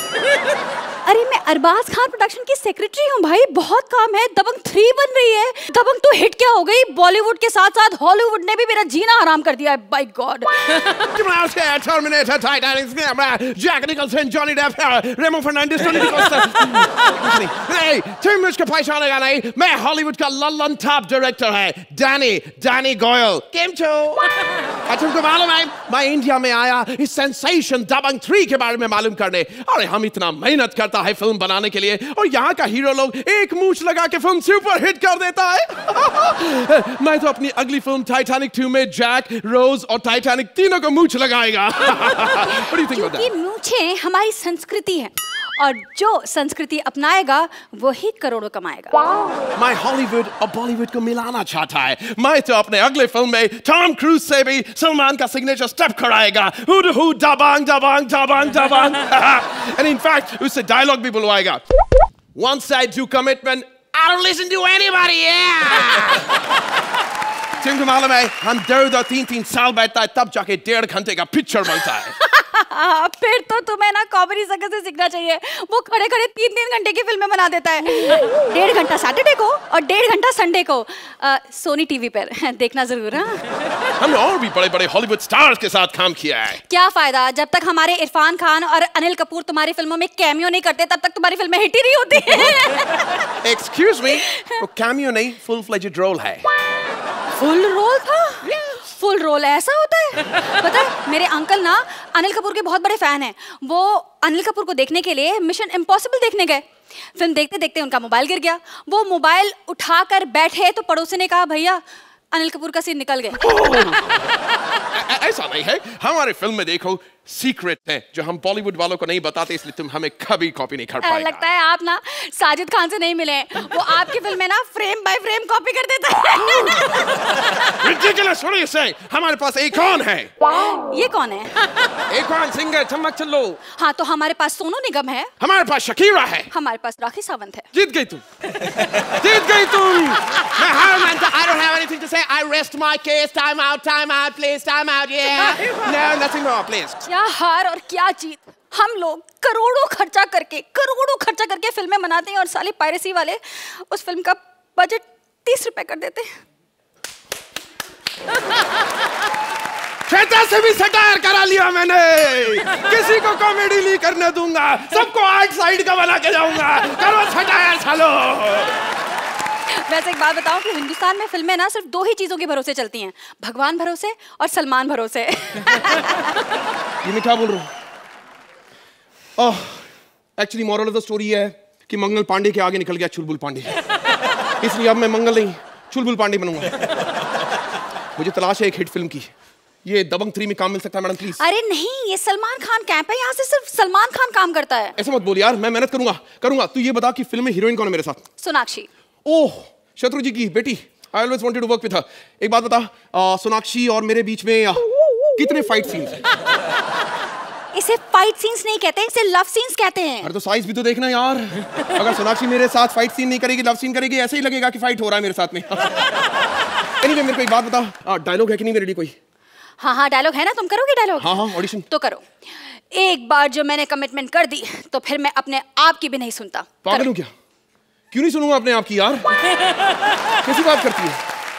अरे मैं अरबाज खान प्रोडक्शन की सेक्रेटरी हूँ भाई, बहुत काम है. दबंग थ्री बन रही है. दबंग तो हिट क्या हो गई, बॉलीवुड के साथ साथ हॉलीवुड ने भी मेरा जीना हराम कर दिया है. By God. Terminator, Titanic, Jack Nicholson, Johnny Depp, Remo Fernandez, Tony DiCosta. नहीं, तुम मुझको पहचानेगा नहीं, मैं हॉलीवुड का लल्लन टॉप डायरेक्टर है, डैनी डैनी गोयल. केम छो? तुमको मालूम है, मैं इंडिया में आया इस सेंसेशन दबंग थ्री के बारे में मालूम करने. अरे हम इतना मेहनत करता है फिल्म बनाने के लिए, और यहाँ का हीरो लोग एक मूछ लगा के फिल्म सुपर हिट कर देता है. मैं तो अपनी अगली फिल्म टाइटैनिक टू में जैक, रोज और टाइटैनिक तीनों को मूछ लगाएगा. क्योंकि मूछें हमारी संस्कृति है, और जो संस्कृति अपनाएगा वही करोड़ों कमाएगा. मैं हॉलीवुड और बॉलीवुड को मिलाना चाहता है. मैं तो अपने अगले फिल्म में टॉम क्रूज से भी सलमान का सिग्नेचर स्टेप कराएगा. हुड हुड Dabangg Dabangg Dabangg Dabangg. And in fact उससे डायलॉग भी बुलवाएगा. Once I do commitment, I don't listen to anybody. Yeah. तुमको मालूम है, हम दो दो तीन तीन साल बैठता है तब जाके डेढ़ घंटे का पिक्चर बनता है. फिर तो तुम्हें ना कॉमेडी सर्कस से सीखना चाहिए. वो खड़े खड़े तीन तीन घंटे की फिल्में बना देता है. डेढ़ घंटा सैटरडे को और डेढ़ घंटा संडे को आ, सोनी टीवी पर. देखना जरूर. हाँ, हमने और भी बड़े बड़े हॉलीवुड स्टार्स के साथ काम किया है. क्या फायदा, जब तक हमारे इरफान खान और अनिल कपूर तुम्हारी फिल्मों में कैमियो नहीं करते तब तक तुम्हारी फिल्में हिट ही नहीं होती. एक्सक्यूज मी, वो कैमियो नहीं, फुल फ्लेजेड रोल है. फुल रोल था? फुल रोल ऐसा होता है? पता है, मेरे अंकल ना अनिल कपूर के बहुत बड़े फैन हैं. वो अनिल कपूर को देखने के लिए मिशन इम्पॉसिबल देखने गए. फिल्म देखते देखते उनका मोबाइल गिर गया. वो मोबाइल उठाकर बैठे तो पड़ोसी ने कहा, भैया अनिल कपूर का सीन निकल गया. ऐसा नहीं है, हमारे फिल्म में देखो सीक्रेट है जो हम बॉलीवुड वालों को नहीं बताते, इसलिए तुम हमें कभी कॉपी नहीं कर पाएगा. लगता है आप ना साजिद खान से नहीं मिले. वो आपकी फिल्म में ना फ्रेम बाय फ्रेम कॉपी कर देता है. Ridiculous, what are you saying? हमारे पास एक कौन है. ये कौन है? एक कौन सिंगर, चमक चलो. हाँ, तो हमारे पास सोनू निगम है. हमारे पास शकीरा है. हमारे पास राखी सावंत है. जीत गई तुम. जीत गई तुम. I don't have anything to say. I rest my case. Time out, time out, please, time out. Yeah. No, nothing more, please. क्या हार और क्या जीत. हम लोग करोड़ों खर्चा करके करोड़ों खर्चा करके फिल्में बनाते हैं और साले पायरेसी वाले उस फिल्म का बजट तीस रुपए कर देते हैं. श्वेता से भी सटायर करा लिया मैंने. किसी को कॉमेडी नहीं करने दूंगा, सबको आर्ट साइड का बना के जाऊंगा. करो सटायर चलो. वैसे एक बात बताऊं कि हिंदुस्तान में फिल्में ना सिर्फ दो ही चीजों के भरोसे चलती हैं, भगवान भरोसे और सलमान भरोसे. ये मैं क्या बोल रहा हूँ? Oh, actually moral of the story है कि मंगल पांडे के आगे निकल गया चुलबुल पांडे. इसलिए अब मैं मंगल नहीं चुलबुल पांडे बनूंगा. मुझे तलाश है एक हिट फिल्म की. ये दबंग थ्री में काम मिल सकता है मैडम प्लीज? अरे नहीं, ये सलमान खान कैंप है, यहाँ से सिर्फ सलमान खान काम करता है. ऐसा मत बोल यार, मैं मेहनत करूंगा करूंगा. तू ये बता कि फिल्म में हीरोइन कौन है मेरे साथ? सोनाक्षी. ओह, शत्रु जी की बेटी. I always wanted to work with her. एक बात बता, सोनाक्षी और मेरे बीच में कितने फाइट सीन्स हैं? इसे फाइट सीन्स नहीं कहते, इसे लव सीन्स कहते हैं. अरे तो साइज भी तो देखना यार. अगर सोनाक्षी मेरे साथ फाइट सीन नहीं करेगी, लव सीन करेगी, ऐसे ही लगेगा कि फाइट हो रहा है मेरे साथ में. anyway, मेरे को एक बात बता, डायलॉग है कि नहीं मेरे लिए कोई? हाँ हाँ, डायलॉग है ना. तुम करोगे डायलॉग? हाँ हाँ, ऑडिशन तो करो. एक बार जो मैंने कमिटमेंट कर दी तो फिर मैं अपने आप की भी नहीं सुनता. पागल हूँ क्या? क्यों नहीं सुनूंगा अपने आप की यार? कैसी बात करती है?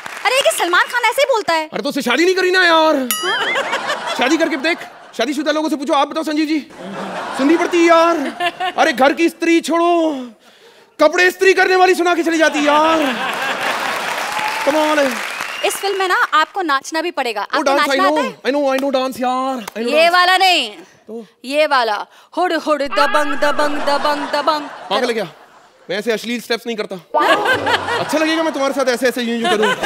सलमान खान ऐसे ही बोलता है। अरे तो उससे शादी नहीं करी ना यार। शादी करके देख, शादीशुदा लोगों से पूछो। आप बताओ संजीव जी, सुननी पड़ती है यार। अरे घर की स्त्री छोड़ो, कपड़े इस्त्री करने वाली सुना के चली जाती यार। कमाल है। इस फिल्म में ना आपको नाचना भी पड़ेगा। आपको डांस, नाचना आता है? I know, I know dance यार। I know ये डांस। वाला नहीं, तो? ये वाला हुड हुड दबंग दबंग दबंग दबंग। पागल है क्या? मैं ऐसे अश्लील स्टेप्स नहीं करता। अच्छा लगेगा मैं तुम्हारे साथ ऐसे ऐसे यूं यूं करूं।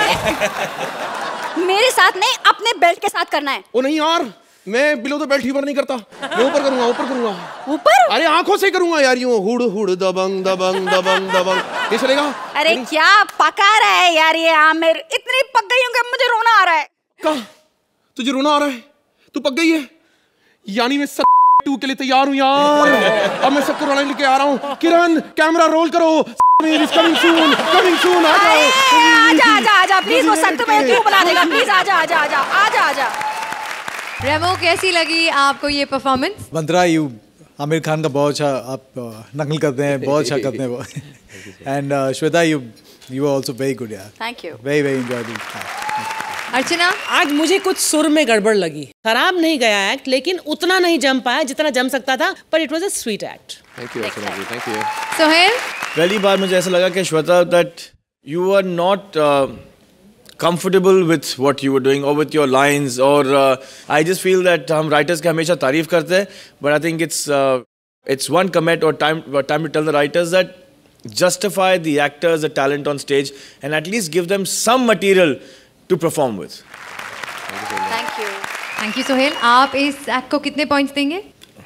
मेरे साथ नहीं, अपने बेल्ट के साथ करना है। ओ नहीं यार, मैं बिलो द बेल्ट ह्यूमर नहीं करता। मैं ऊपर करूंगा, ऊपर करूंगा। ऊपर? अरे आंखों से करूंगा यार, यूं हुड हुड दबंग दबंग दबंग दबंग। ये चलेगा? अरे क्या पका रहा है यार ये आमिर, इतनी पक गई हूं कि मुझे रोना आ रहा है। कहा? तुझे रोना आ रहा है? तू पक गई है? यानी मैं सब टू के लिए तैयार हूं यार। अब मैं सबको रोने लेके आ रहा हूं। किरण कैमरा रोल करो। Coming soon, coming soon. आ जाओ। आजा आजा आजा प्लीज, वो सख्त में क्यों बना देगा, प्लीज आजा आजा आजा आजा आजा। रेमो, कैसी लगी आपको ये परफॉर्मेंस? मंत्रा, यू आमिर खान का बहुत अच्छा आप नकल करते हैं, बहुत अच्छा करते हैं। And Shweta, you you are also very good यार। Thank you. Very very enjoyable. Archana, आज मुझे कुछ सुर में गड़बड़ लगी। खराब नहीं गया एक्ट, लेकिन उतना नहीं जम पाया जितना जम सकता था, पर it was a sweet act. Thank you Archana ji, thank you. Sohail, पहली बार मुझे ऐसा लगा कि Shweta that you are not comfortable with what you were doing or with your lines, or uh, I just feel that हम writers के हमेशा तारीफ करते हैं, but I think it's uh, it's one comment or time or time to tell the writers that justify the actors, the talent on stage, and at least give them some material to perform with. Thank you. Thank you Sohail. आप इस act को कितने points देंगे?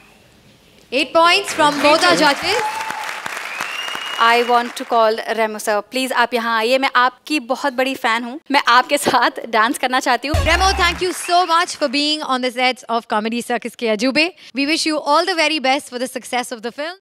Eight points from both our जजेस। I want to call Remo sir, please आप यहाँ आइए। मैं आपकी बहुत बड़ी फैन हूँ, मैं आपके साथ डांस करना चाहती हूँ। Remo, thank you so much for being on the sets of comedy circus के अजूबे। We wish you all the very best for the success of the film.